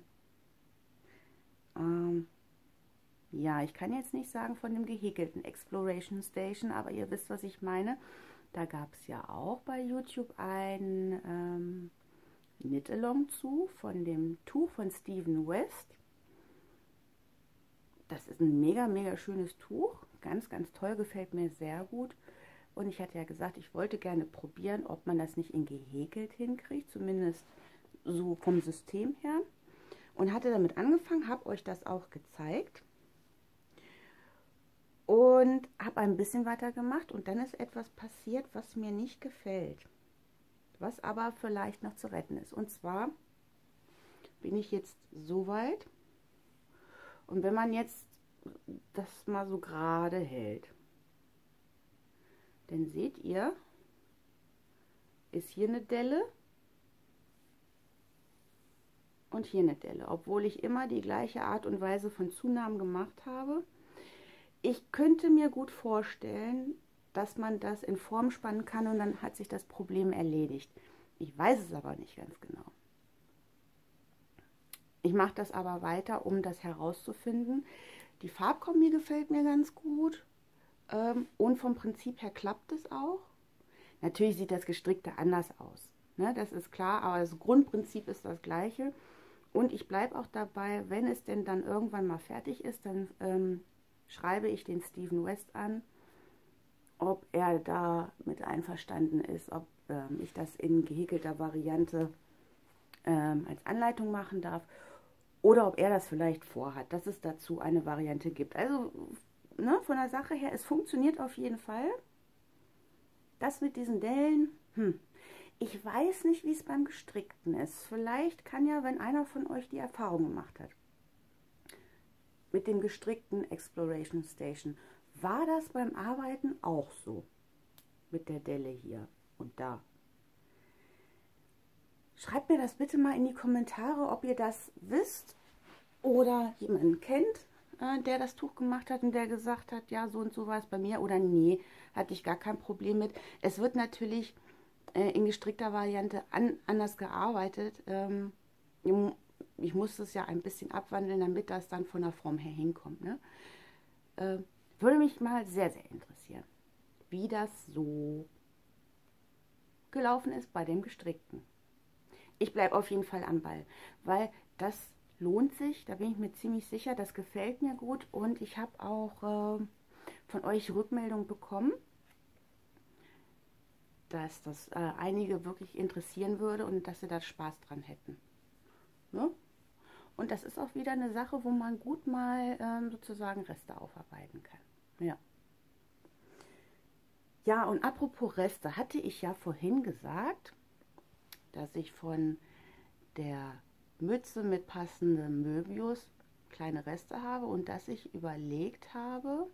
ähm, ja, ich kann jetzt nicht sagen von dem gehäkelten Exploration Station, aber ihr wisst, was ich meine. Da gab es ja auch bei YouTube ein ähm, Knit-Along zu von dem Tuch von Stephen West. Das ist ein mega, mega schönes Tuch. Ganz, ganz toll, gefällt mir sehr gut. Und ich hatte ja gesagt, ich wollte gerne probieren, ob man das nicht in gehäkelt hinkriegt, zumindest so vom System her. Und hatte damit angefangen, habe euch das auch gezeigt. Und habe ein bisschen weiter gemacht und dann ist etwas passiert, was mir nicht gefällt. Was aber vielleicht noch zu retten ist. Und zwar bin ich jetzt so weit. Und wenn man jetzt das mal so gerade hält, dann seht ihr, ist hier eine Delle und hier eine Delle, obwohl ich immer die gleiche Art und Weise von Zunahmen gemacht habe. Ich könnte mir gut vorstellen, dass man das in Form spannen kann und dann hat sich das Problem erledigt. Ich weiß es aber nicht ganz genau. Ich mache das aber weiter, um das herauszufinden. Die Farbkombi gefällt mir ganz gut. Ähm, und vom Prinzip her klappt es auch. Natürlich sieht das Gestrickte anders aus, ne? Das ist klar, aber das Grundprinzip ist das gleiche. Und ich bleibe auch dabei, wenn es denn dann irgendwann mal fertig ist, dann ähm, schreibe ich den Stephen West an, ob er da mit einverstanden ist, ob ähm, ich das in gehäkelter Variante ähm, als Anleitung machen darf oder ob er das vielleicht vorhat, dass es dazu eine Variante gibt. Also ne, von der Sache her, es funktioniert auf jeden Fall. Das mit diesen Dellen, hm, ich weiß nicht, wie es beim Gestrickten ist. Vielleicht kann ja, wenn einer von euch die Erfahrung gemacht hat, mit dem gestrickten Exploration Station, war das beim Arbeiten auch so? Mit der Delle hier und da. Schreibt mir das bitte mal in die Kommentare, ob ihr das wisst oder jemanden kennt, äh, der das Tuch gemacht hat und der gesagt hat, ja, so und so war es bei mir oder nee, hatte ich gar kein Problem mit. Es wird natürlich äh, in gestrickter Variante an, anders gearbeitet. Ähm, ich muss es ja ein bisschen abwandeln, damit das dann von der Form her hinkommt. Ne? Äh, würde mich mal sehr, sehr interessieren, wie das so gelaufen ist bei dem Gestrickten. Ich bleibe auf jeden Fall am Ball, weil das lohnt sich, da bin ich mir ziemlich sicher, das gefällt mir gut und ich habe auch äh, von euch Rückmeldung bekommen, dass das äh, einige wirklich interessieren würde und dass sie da Spaß dran hätten. Ne? Und das ist auch wieder eine Sache, wo man gut mal ähm, sozusagen Reste aufarbeiten kann. Ja. Ja, und apropos Reste, hatte ich ja vorhin gesagt, dass ich von der Mütze mit passendem Möbius kleine Reste habe und dass ich überlegt habe,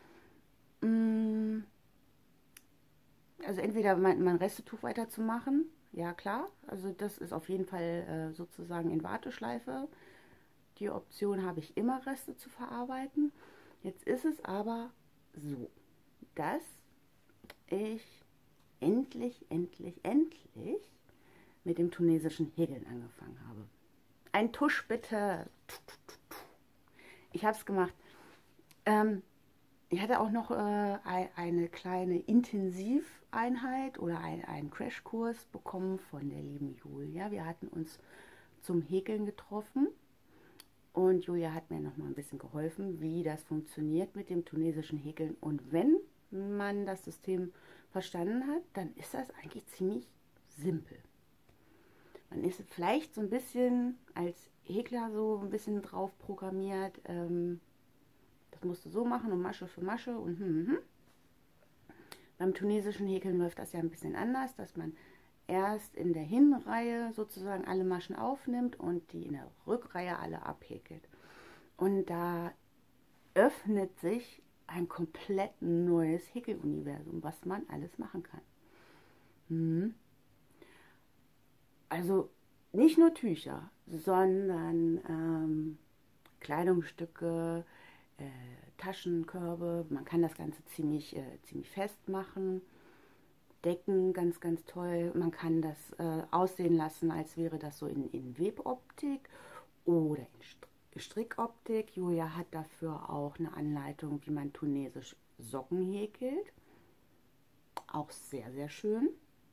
mh, also entweder mein, mein Restetuch weiterzumachen, ja klar, also das ist auf jeden Fall äh, sozusagen in Warteschleife. Die Option habe ich immer, Reste zu verarbeiten. Jetzt ist es aber so, dass ich endlich, endlich, endlich mit dem tunesischen Häkeln angefangen habe. Ein Tusch bitte. Ich habe es gemacht. Ähm, ich hatte auch noch äh, eine kleine Intensiveinheit oder ein, einen Crashkurs bekommen von der lieben Julia. Wir hatten uns zum Häkeln getroffen und Julia hat mir noch mal ein bisschen geholfen, wie das funktioniert mit dem tunesischen Häkeln. Und wenn man das System verstanden hat, dann ist das eigentlich ziemlich simpel. Man ist vielleicht so ein bisschen als Häkler so ein bisschen drauf programmiert, ähm, das musst du so machen und Masche für Masche und hm, hm. Beim tunesischen Häkeln läuft das ja ein bisschen anders, dass man erst in der Hinreihe sozusagen alle Maschen aufnimmt und die in der Rückreihe alle abhäkelt. Und da öffnet sich ein komplett neues Häkeluniversum, was man alles machen kann. Hm. Also nicht nur Tücher, sondern ähm, Kleidungsstücke, äh, Taschenkörbe. Man kann das Ganze ziemlich, äh, ziemlich fest machen. Decken, ganz, ganz toll. Man kann das äh, aussehen lassen, als wäre das so in, in Weboptik oder in Strickoptik. Julia hat dafür auch eine Anleitung, wie man tunesisch Socken häkelt. Auch sehr, sehr schön.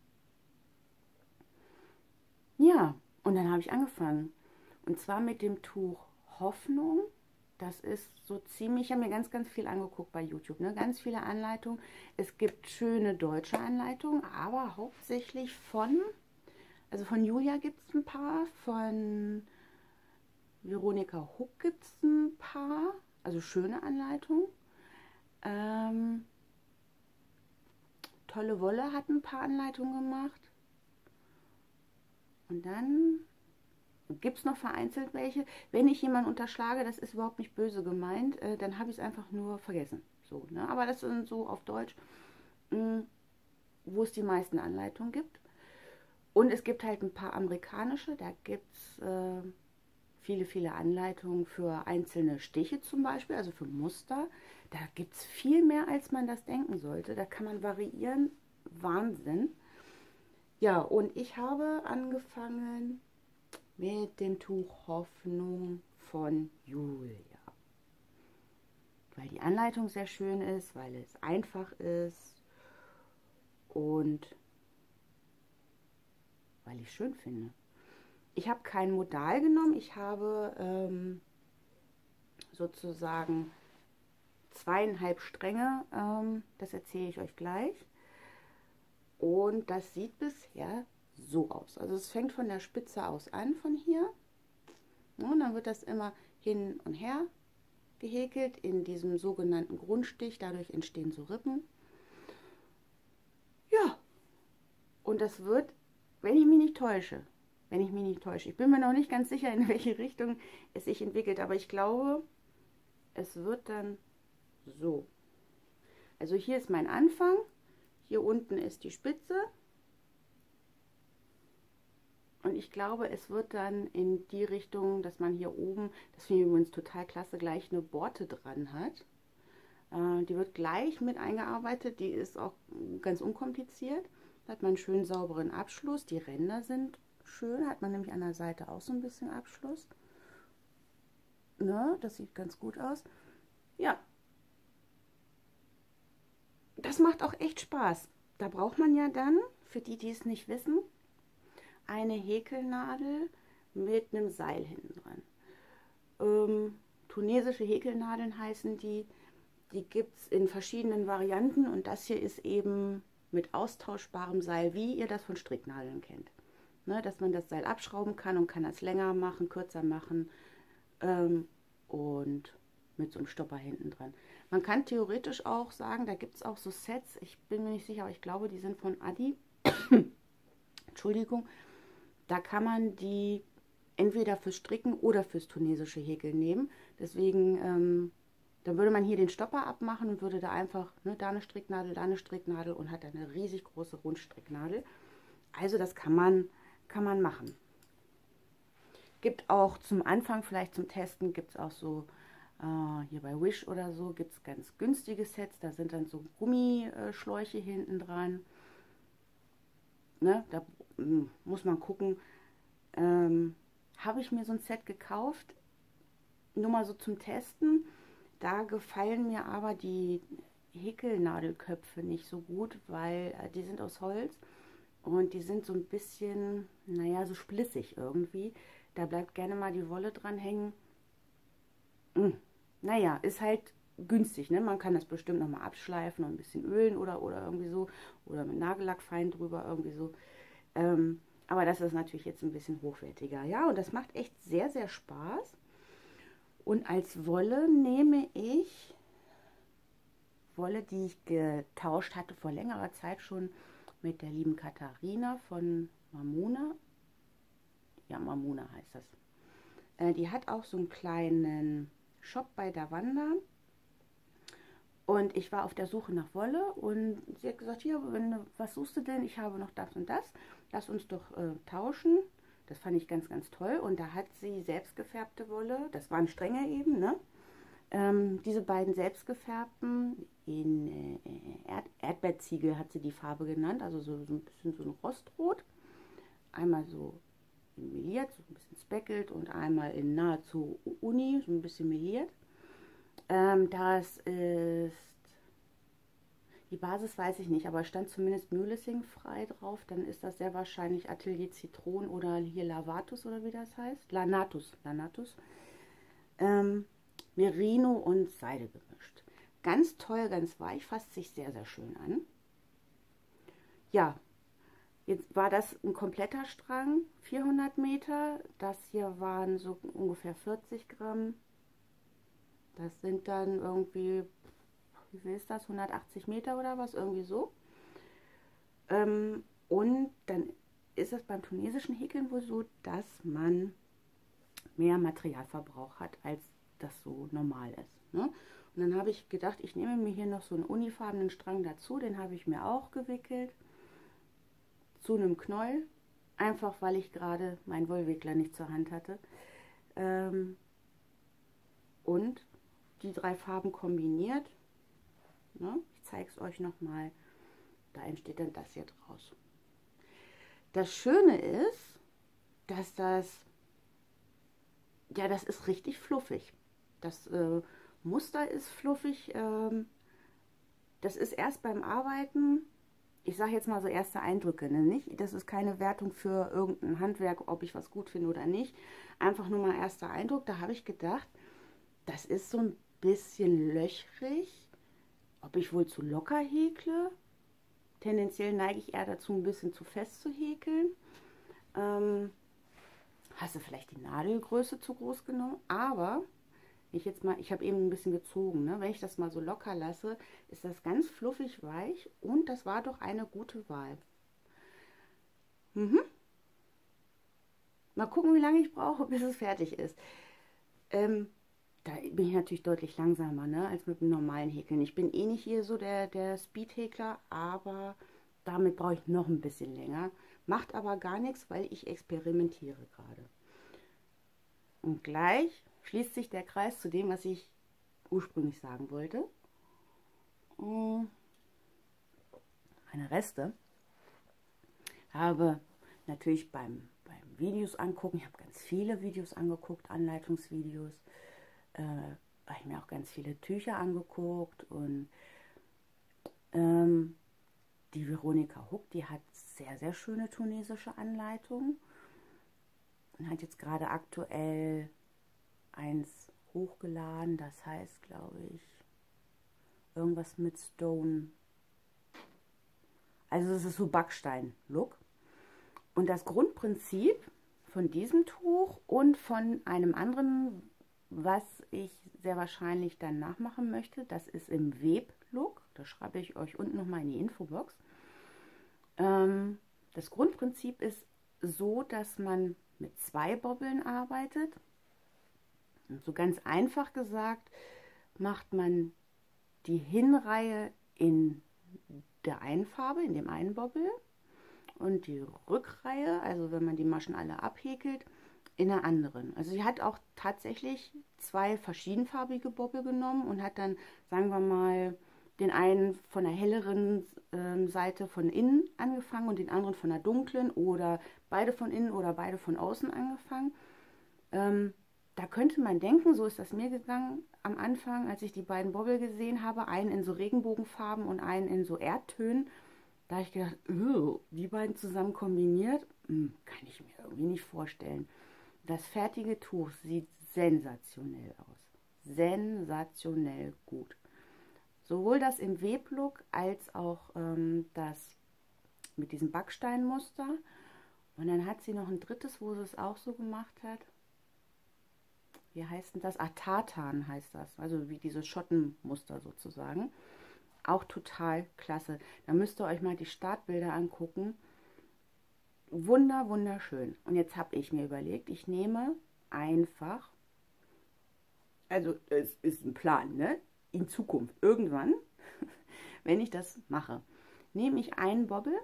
Ja, und dann habe ich angefangen. Und zwar mit dem Tuch Hoffnung. Das ist so ziemlich, ich habe mir ganz, ganz viel angeguckt bei YouTube, ne? Ganz viele Anleitungen. Es gibt schöne deutsche Anleitungen, aber hauptsächlich von, also von Julia gibt es ein paar, von Veronika Huck gibt es ein paar, also schöne Anleitungen. Ähm, Tolle Wolle hat ein paar Anleitungen gemacht. Und dann gibt es noch vereinzelt welche. Wenn ich jemanden unterschlage, das ist überhaupt nicht böse gemeint, äh, dann habe ich es einfach nur vergessen. So, ne? Aber das sind so auf Deutsch, mh, wo es die meisten Anleitungen gibt. Und es gibt halt ein paar amerikanische, da gibt es äh, viele, viele Anleitungen für einzelne Stiche zum Beispiel, also für Muster. Da gibt es viel mehr, als man das denken sollte. Da kann man variieren. Wahnsinn. Ja, und ich habe angefangen mit dem Tuch Hoffnung von Julia. Weil die Anleitung sehr schön ist, weil es einfach ist und weil ich es schön finde. Ich habe kein Modal genommen, ich habe ähm, sozusagen zweieinhalb Stränge, ähm, das erzähle ich euch gleich. Und das sieht bisher so aus. Also es fängt von der Spitze aus an, von hier. Und dann wird das immer hin und her gehäkelt in diesem sogenannten Grundstich. Dadurch entstehen so Rippen. Ja, und das wird, wenn ich mich nicht täusche, wenn ich mich nicht täusche, ich bin mir noch nicht ganz sicher, in welche Richtung es sich entwickelt, aber ich glaube, es wird dann so. Also hier ist mein Anfang. Hier unten ist die Spitze und ich glaube, es wird dann in die Richtung, dass man hier oben, das finde ich übrigens total klasse, gleich eine Borte dran hat. Äh, die wird gleich mit eingearbeitet, die ist auch ganz unkompliziert. Da hat man einen schönen sauberen Abschluss, die Ränder sind schön, hat man nämlich an der Seite auch so ein bisschen Abschluss. Ne, das sieht ganz gut aus. Ja, das macht auch echt Spaß. Da braucht man ja dann, für die, die es nicht wissen, eine Häkelnadel mit einem Seil hinten dran. Ähm, tunesische Häkelnadeln heißen die. Die gibt es in verschiedenen Varianten und das hier ist eben mit austauschbarem Seil, wie ihr das von Stricknadeln kennt. Ne, dass man das Seil abschrauben kann und kann das länger machen, kürzer machen ähm, und mit so einem Stopper hinten dran. Man kann theoretisch auch sagen, da gibt es auch so Sets, ich bin mir nicht sicher, aber ich glaube, die sind von Adi. Entschuldigung, da kann man die entweder fürs Stricken oder fürs tunesische Häkeln nehmen. Deswegen, ähm, dann würde man hier den Stopper abmachen und würde da einfach, ne, da eine Stricknadel, da eine Stricknadel und hat dann eine riesig große Rundstricknadel. Also das kann man, kann man machen. Gibt auch zum Anfang, vielleicht zum Testen, gibt es auch so, äh, hier bei Wish oder so, gibt es ganz günstige Sets. Da sind dann so Gummischläuche hinten dran. Ne, da mm, muss man gucken. Ähm, habe ich mir so ein Set gekauft, nur mal so zum Testen. Da gefallen mir aber die Häkelnadelköpfe nicht so gut, weil äh, die sind aus Holz und die sind so ein bisschen, naja, so splissig irgendwie. Da bleibt gerne mal die Wolle dran hängen. Hm. Naja, ist halt günstig, ne? Man kann das bestimmt nochmal abschleifen und ein bisschen ölen oder, oder irgendwie so. Oder mit Nagellack fein drüber, irgendwie so. Ähm, aber das ist natürlich jetzt ein bisschen hochwertiger. Ja, und das macht echt sehr, sehr Spaß. Und als Wolle nehme ich Wolle, die ich getauscht hatte vor längerer Zeit schon mit der lieben Katharina von Mamuna. Ja, Mamuna heißt das. Äh, die hat auch so einen kleinen Shop bei Davanda. Und ich war auf der Suche nach Wolle und sie hat gesagt, hier, wenn, was suchst du denn? Ich habe noch das und das. Lass uns doch äh, tauschen. Das fand ich ganz, ganz toll. Und da hat sie selbstgefärbte Wolle, das waren Stränge eben, ne? Ähm, diese beiden selbstgefärbten, in äh, Erd Erdbeerziegel hat sie die Farbe genannt, also so, so ein bisschen so ein Rostrot. Einmal so meliert, so ein bisschen speckelt und einmal in nahezu Uni, so ein bisschen meliert. Ähm, das ist, die Basis weiß ich nicht, aber stand zumindest Mülessing frei drauf. Dann ist das sehr wahrscheinlich Atelier Zitron oder hier Lavatus oder wie das heißt. Lanatus, Lanatus. Ähm, Merino und Seide gemischt. Ganz toll, ganz weich, fasst sich sehr, sehr schön an. Ja, jetzt war das ein kompletter Strang, vierhundert Meter. Das hier waren so ungefähr vierzig Gramm. Das sind dann irgendwie, wie viel ist das, hundertachtzig Meter oder was, irgendwie so. Ähm, und dann ist es beim tunesischen Häkeln wohl so, dass man mehr Materialverbrauch hat, als das so normal ist. Ne? Und dann habe ich gedacht, ich nehme mir hier noch so einen unifarbenen Strang dazu, den habe ich mir auch gewickelt, zu einem Knäuel, einfach weil ich gerade meinen Wollwickler nicht zur Hand hatte. Ähm, und die drei Farben kombiniert. Ne? Ich zeige es euch nochmal. Da entsteht dann das hier draus. Das Schöne ist, dass das, ja, das ist richtig fluffig. Das äh, Muster ist fluffig. Ähm, das ist erst beim Arbeiten, ich sage jetzt mal so erste Eindrücke, ne? Nicht? Das ist keine Wertung für irgendein Handwerk, ob ich was gut finde oder nicht. Einfach nur mal erster Eindruck. Da habe ich gedacht, das ist so ein bisschen löchrig. Ob ich wohl zu locker häkle? Tendenziell neige ich eher dazu, ein bisschen zu fest zu häkeln. Ähm, hast du vielleicht die Nadelgröße zu groß genommen? Aber ich jetzt mal, ich habe eben ein bisschen gezogen, ne? Wenn ich das mal so locker lasse, ist das ganz fluffig weich und das war doch eine gute Wahl. Mhm. Mal gucken, wie lange ich brauche, bis es fertig ist. Ähm, da bin ich natürlich deutlich langsamer, ne, als mit dem normalen Häkeln. Ich bin eh nicht hier so der, der Speed-Häkler, aber damit brauche ich noch ein bisschen länger. Macht aber gar nichts, weil ich experimentiere gerade. Und gleich schließt sich der Kreis zu dem, was ich ursprünglich sagen wollte. Meine Reste habe natürlich beim, beim Videos angucken. Ich habe ganz viele Videos angeguckt, Anleitungsvideos. Äh, habe ich mir auch ganz viele Tücher angeguckt. Und ähm, die Veronika Huck, die hat sehr, sehr schöne tunesische Anleitungen. Und hat jetzt gerade aktuell eins hochgeladen. Das heißt, glaube ich, irgendwas mit Stone. Also es ist so Backstein-Look. Und das Grundprinzip von diesem Tuch und von einem anderen, was ich sehr wahrscheinlich dann nachmachen möchte, das ist im Web-Look. Das schreibe ich euch unten nochmal in die Infobox. Ähm, das Grundprinzip ist so, dass man mit zwei Bobbeln arbeitet. Und so ganz einfach gesagt, macht man die Hinreihe in der einen Farbe, in dem einen Bobbel, und die Rückreihe, also wenn man die Maschen alle abhäkelt, in der anderen. Also sie hat auch tatsächlich zwei verschiedenfarbige Bobbel genommen und hat dann, sagen wir mal, den einen von der helleren äh, Seite von innen angefangen und den anderen von der dunklen, oder beide von innen oder beide von außen angefangen. Ähm, da könnte man denken, so ist das mir gegangen am Anfang, als ich die beiden Bobbel gesehen habe, einen in so Regenbogenfarben und einen in so Erdtönen. Da habe ich gedacht, die beiden zusammen kombiniert, hm, kann ich mir irgendwie nicht vorstellen. Das fertige Tuch sieht sensationell aus. Sensationell gut. Sowohl das im Weblook als auch ähm, das mit diesem Backsteinmuster. Und dann hat sie noch ein drittes, wo sie es auch so gemacht hat. Wie heißt denn das? Ah, Tartan heißt das. Also wie dieses Schottenmuster sozusagen. Auch total klasse. Da müsst ihr euch mal die Startbilder angucken. Wunder, wunderschön. Und jetzt habe ich mir überlegt, ich nehme einfach, also es ist ein Plan, ne? In Zukunft, irgendwann, wenn ich das mache, nehme ich einen Bobbel.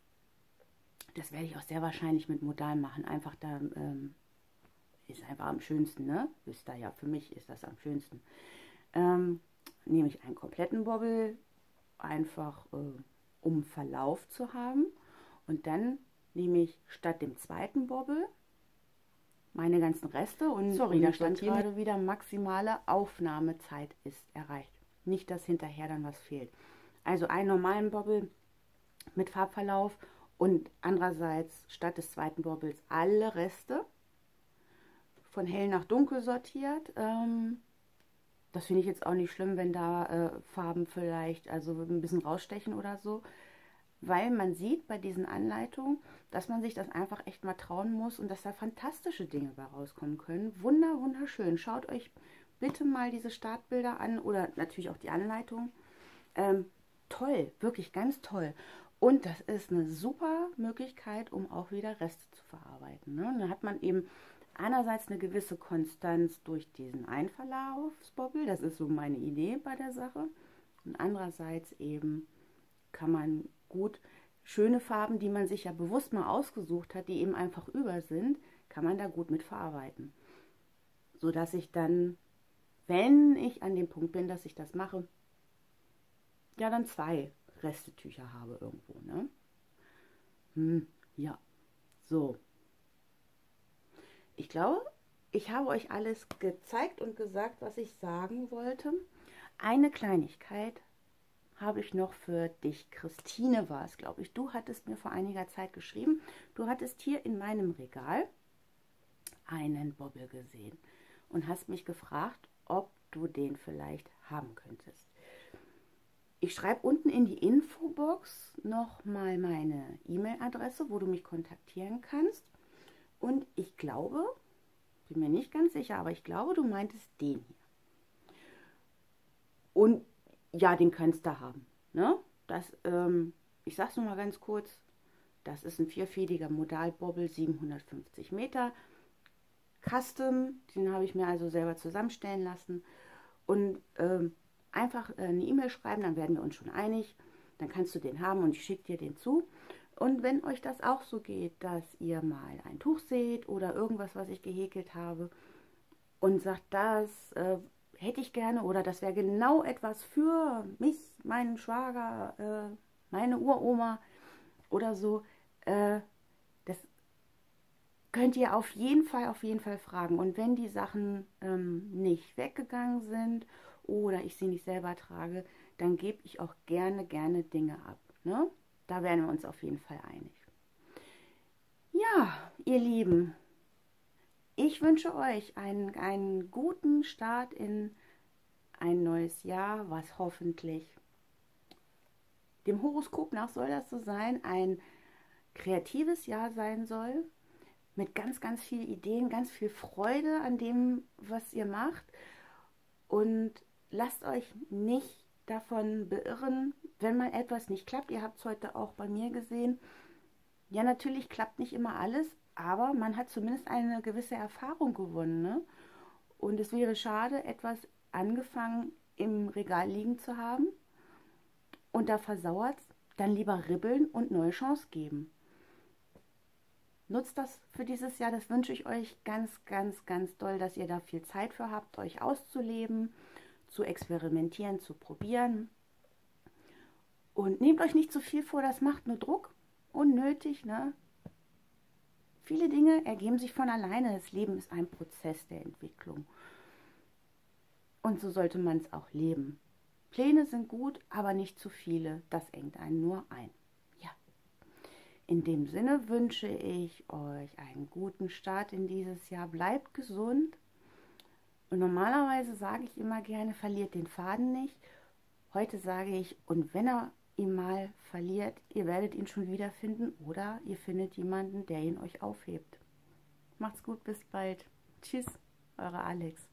Das werde ich auch sehr wahrscheinlich mit Modal machen. Einfach da ähm, ist einfach am schönsten, ne? Wisst ihr ja, für mich ist das am schönsten. Ähm, nehme ich einen kompletten Bobbel, einfach äh, um Verlauf zu haben, und dann nehme ich statt dem zweiten Bobbel meine ganzen Reste und sorry, da stand gerade wieder, maximale Aufnahmezeit ist erreicht. Nicht, dass hinterher dann was fehlt. Also einen normalen Bobbel mit Farbverlauf und andererseits statt des zweiten Bobbels alle Reste von hell nach dunkel sortiert. Ähm, Das finde ich jetzt auch nicht schlimm, wenn da äh, Farben vielleicht also ein bisschen rausstechen oder so. Weil man sieht bei diesen Anleitungen, dass man sich das einfach echt mal trauen muss und dass da fantastische Dinge bei rauskommen können. Wunder, wunderschön. Schaut euch bitte mal diese Startbilder an oder natürlich auch die Anleitung. Ähm, toll, wirklich ganz toll. Und das ist eine super Möglichkeit, um auch wieder Reste zu verarbeiten. Ne? Dann hat man eben einerseits eine gewisse Konstanz durch diesen Einverlaufsbobbel, das ist so meine Idee bei der Sache. Und andererseits eben kann man gut schöne Farben, die man sich ja bewusst mal ausgesucht hat, die eben einfach über sind, kann man da gut mit verarbeiten. So dass ich dann, wenn ich an dem Punkt bin, dass ich das mache, ja dann zwei Restetücher habe irgendwo, ne? Hm, ja, so. Ich glaube, ich habe euch alles gezeigt und gesagt, was ich sagen wollte. Eine Kleinigkeit habe ich noch für dich. Christine war es, glaube ich. Du hattest mir vor einiger Zeit geschrieben, du hattest hier in meinem Regal einen Bobbel gesehen und hast mich gefragt, ob du den vielleicht haben könntest. Ich schreibe unten in die Infobox nochmal meine E-Mail-Adresse, wo du mich kontaktieren kannst. Und ich glaube, bin mir nicht ganz sicher, aber ich glaube, du meintest den hier. Und ja, den kannst du haben. Ne? Das, ähm, ich sag's noch mal ganz kurz, das ist ein vierfädiger Modalbobbel, siebenhundertfünfzig Meter. Custom, den habe ich mir also selber zusammenstellen lassen. Und ähm, einfach eine E-Mail schreiben, dann werden wir uns schon einig. Dann kannst du den haben und ich schicke dir den zu. Und wenn euch das auch so geht, dass ihr mal ein Tuch seht oder irgendwas, was ich gehäkelt habe und sagt, das äh, hätte ich gerne oder das wäre genau etwas für mich, meinen Schwager, äh, meine Uroma oder so, äh, das könnt ihr auf jeden Fall, auf jeden Fall fragen. Und wenn die Sachen ähm, nicht weggegangen sind oder ich sie nicht selber trage, dann gebe ich auch gerne, gerne Dinge ab. Ne? Da werden wir uns auf jeden Fall einig. Ja, ihr Lieben, ich wünsche euch einen, einen guten Start in ein neues Jahr, was hoffentlich, dem Horoskop nach soll das so sein, ein kreatives Jahr sein soll, mit ganz, ganz vielen Ideen, ganz viel Freude an dem, was ihr macht. Und lasst euch nicht davon beirren, wenn mal etwas nicht klappt. Ihr habt es heute auch bei mir gesehen. Ja, natürlich klappt nicht immer alles, aber man hat zumindest eine gewisse Erfahrung gewonnen. Ne? Und es wäre schade, etwas angefangen im Regal liegen zu haben und da versauert, dann lieber ribbeln und neue Chance geben. Nutzt das für dieses Jahr, das wünsche ich euch ganz, ganz, ganz doll, dass ihr da viel Zeit für habt, euch auszuleben, zu experimentieren, zu probieren. Und nehmt euch nicht zu viel vor, das macht nur Druck, unnötig, ne? Viele Dinge ergeben sich von alleine, das Leben ist ein Prozess der Entwicklung. Und so sollte man es auch leben. Pläne sind gut, aber nicht zu viele, das engt einen nur ein. In dem Sinne wünsche ich euch einen guten Start in dieses Jahr. Bleibt gesund. Und normalerweise sage ich immer gerne, verliert den Faden nicht. Heute sage ich, und wenn er ihn mal verliert, ihr werdet ihn schon wiederfinden oder ihr findet jemanden, der ihn euch aufhebt. Macht's gut, bis bald. Tschüss, eure Alex.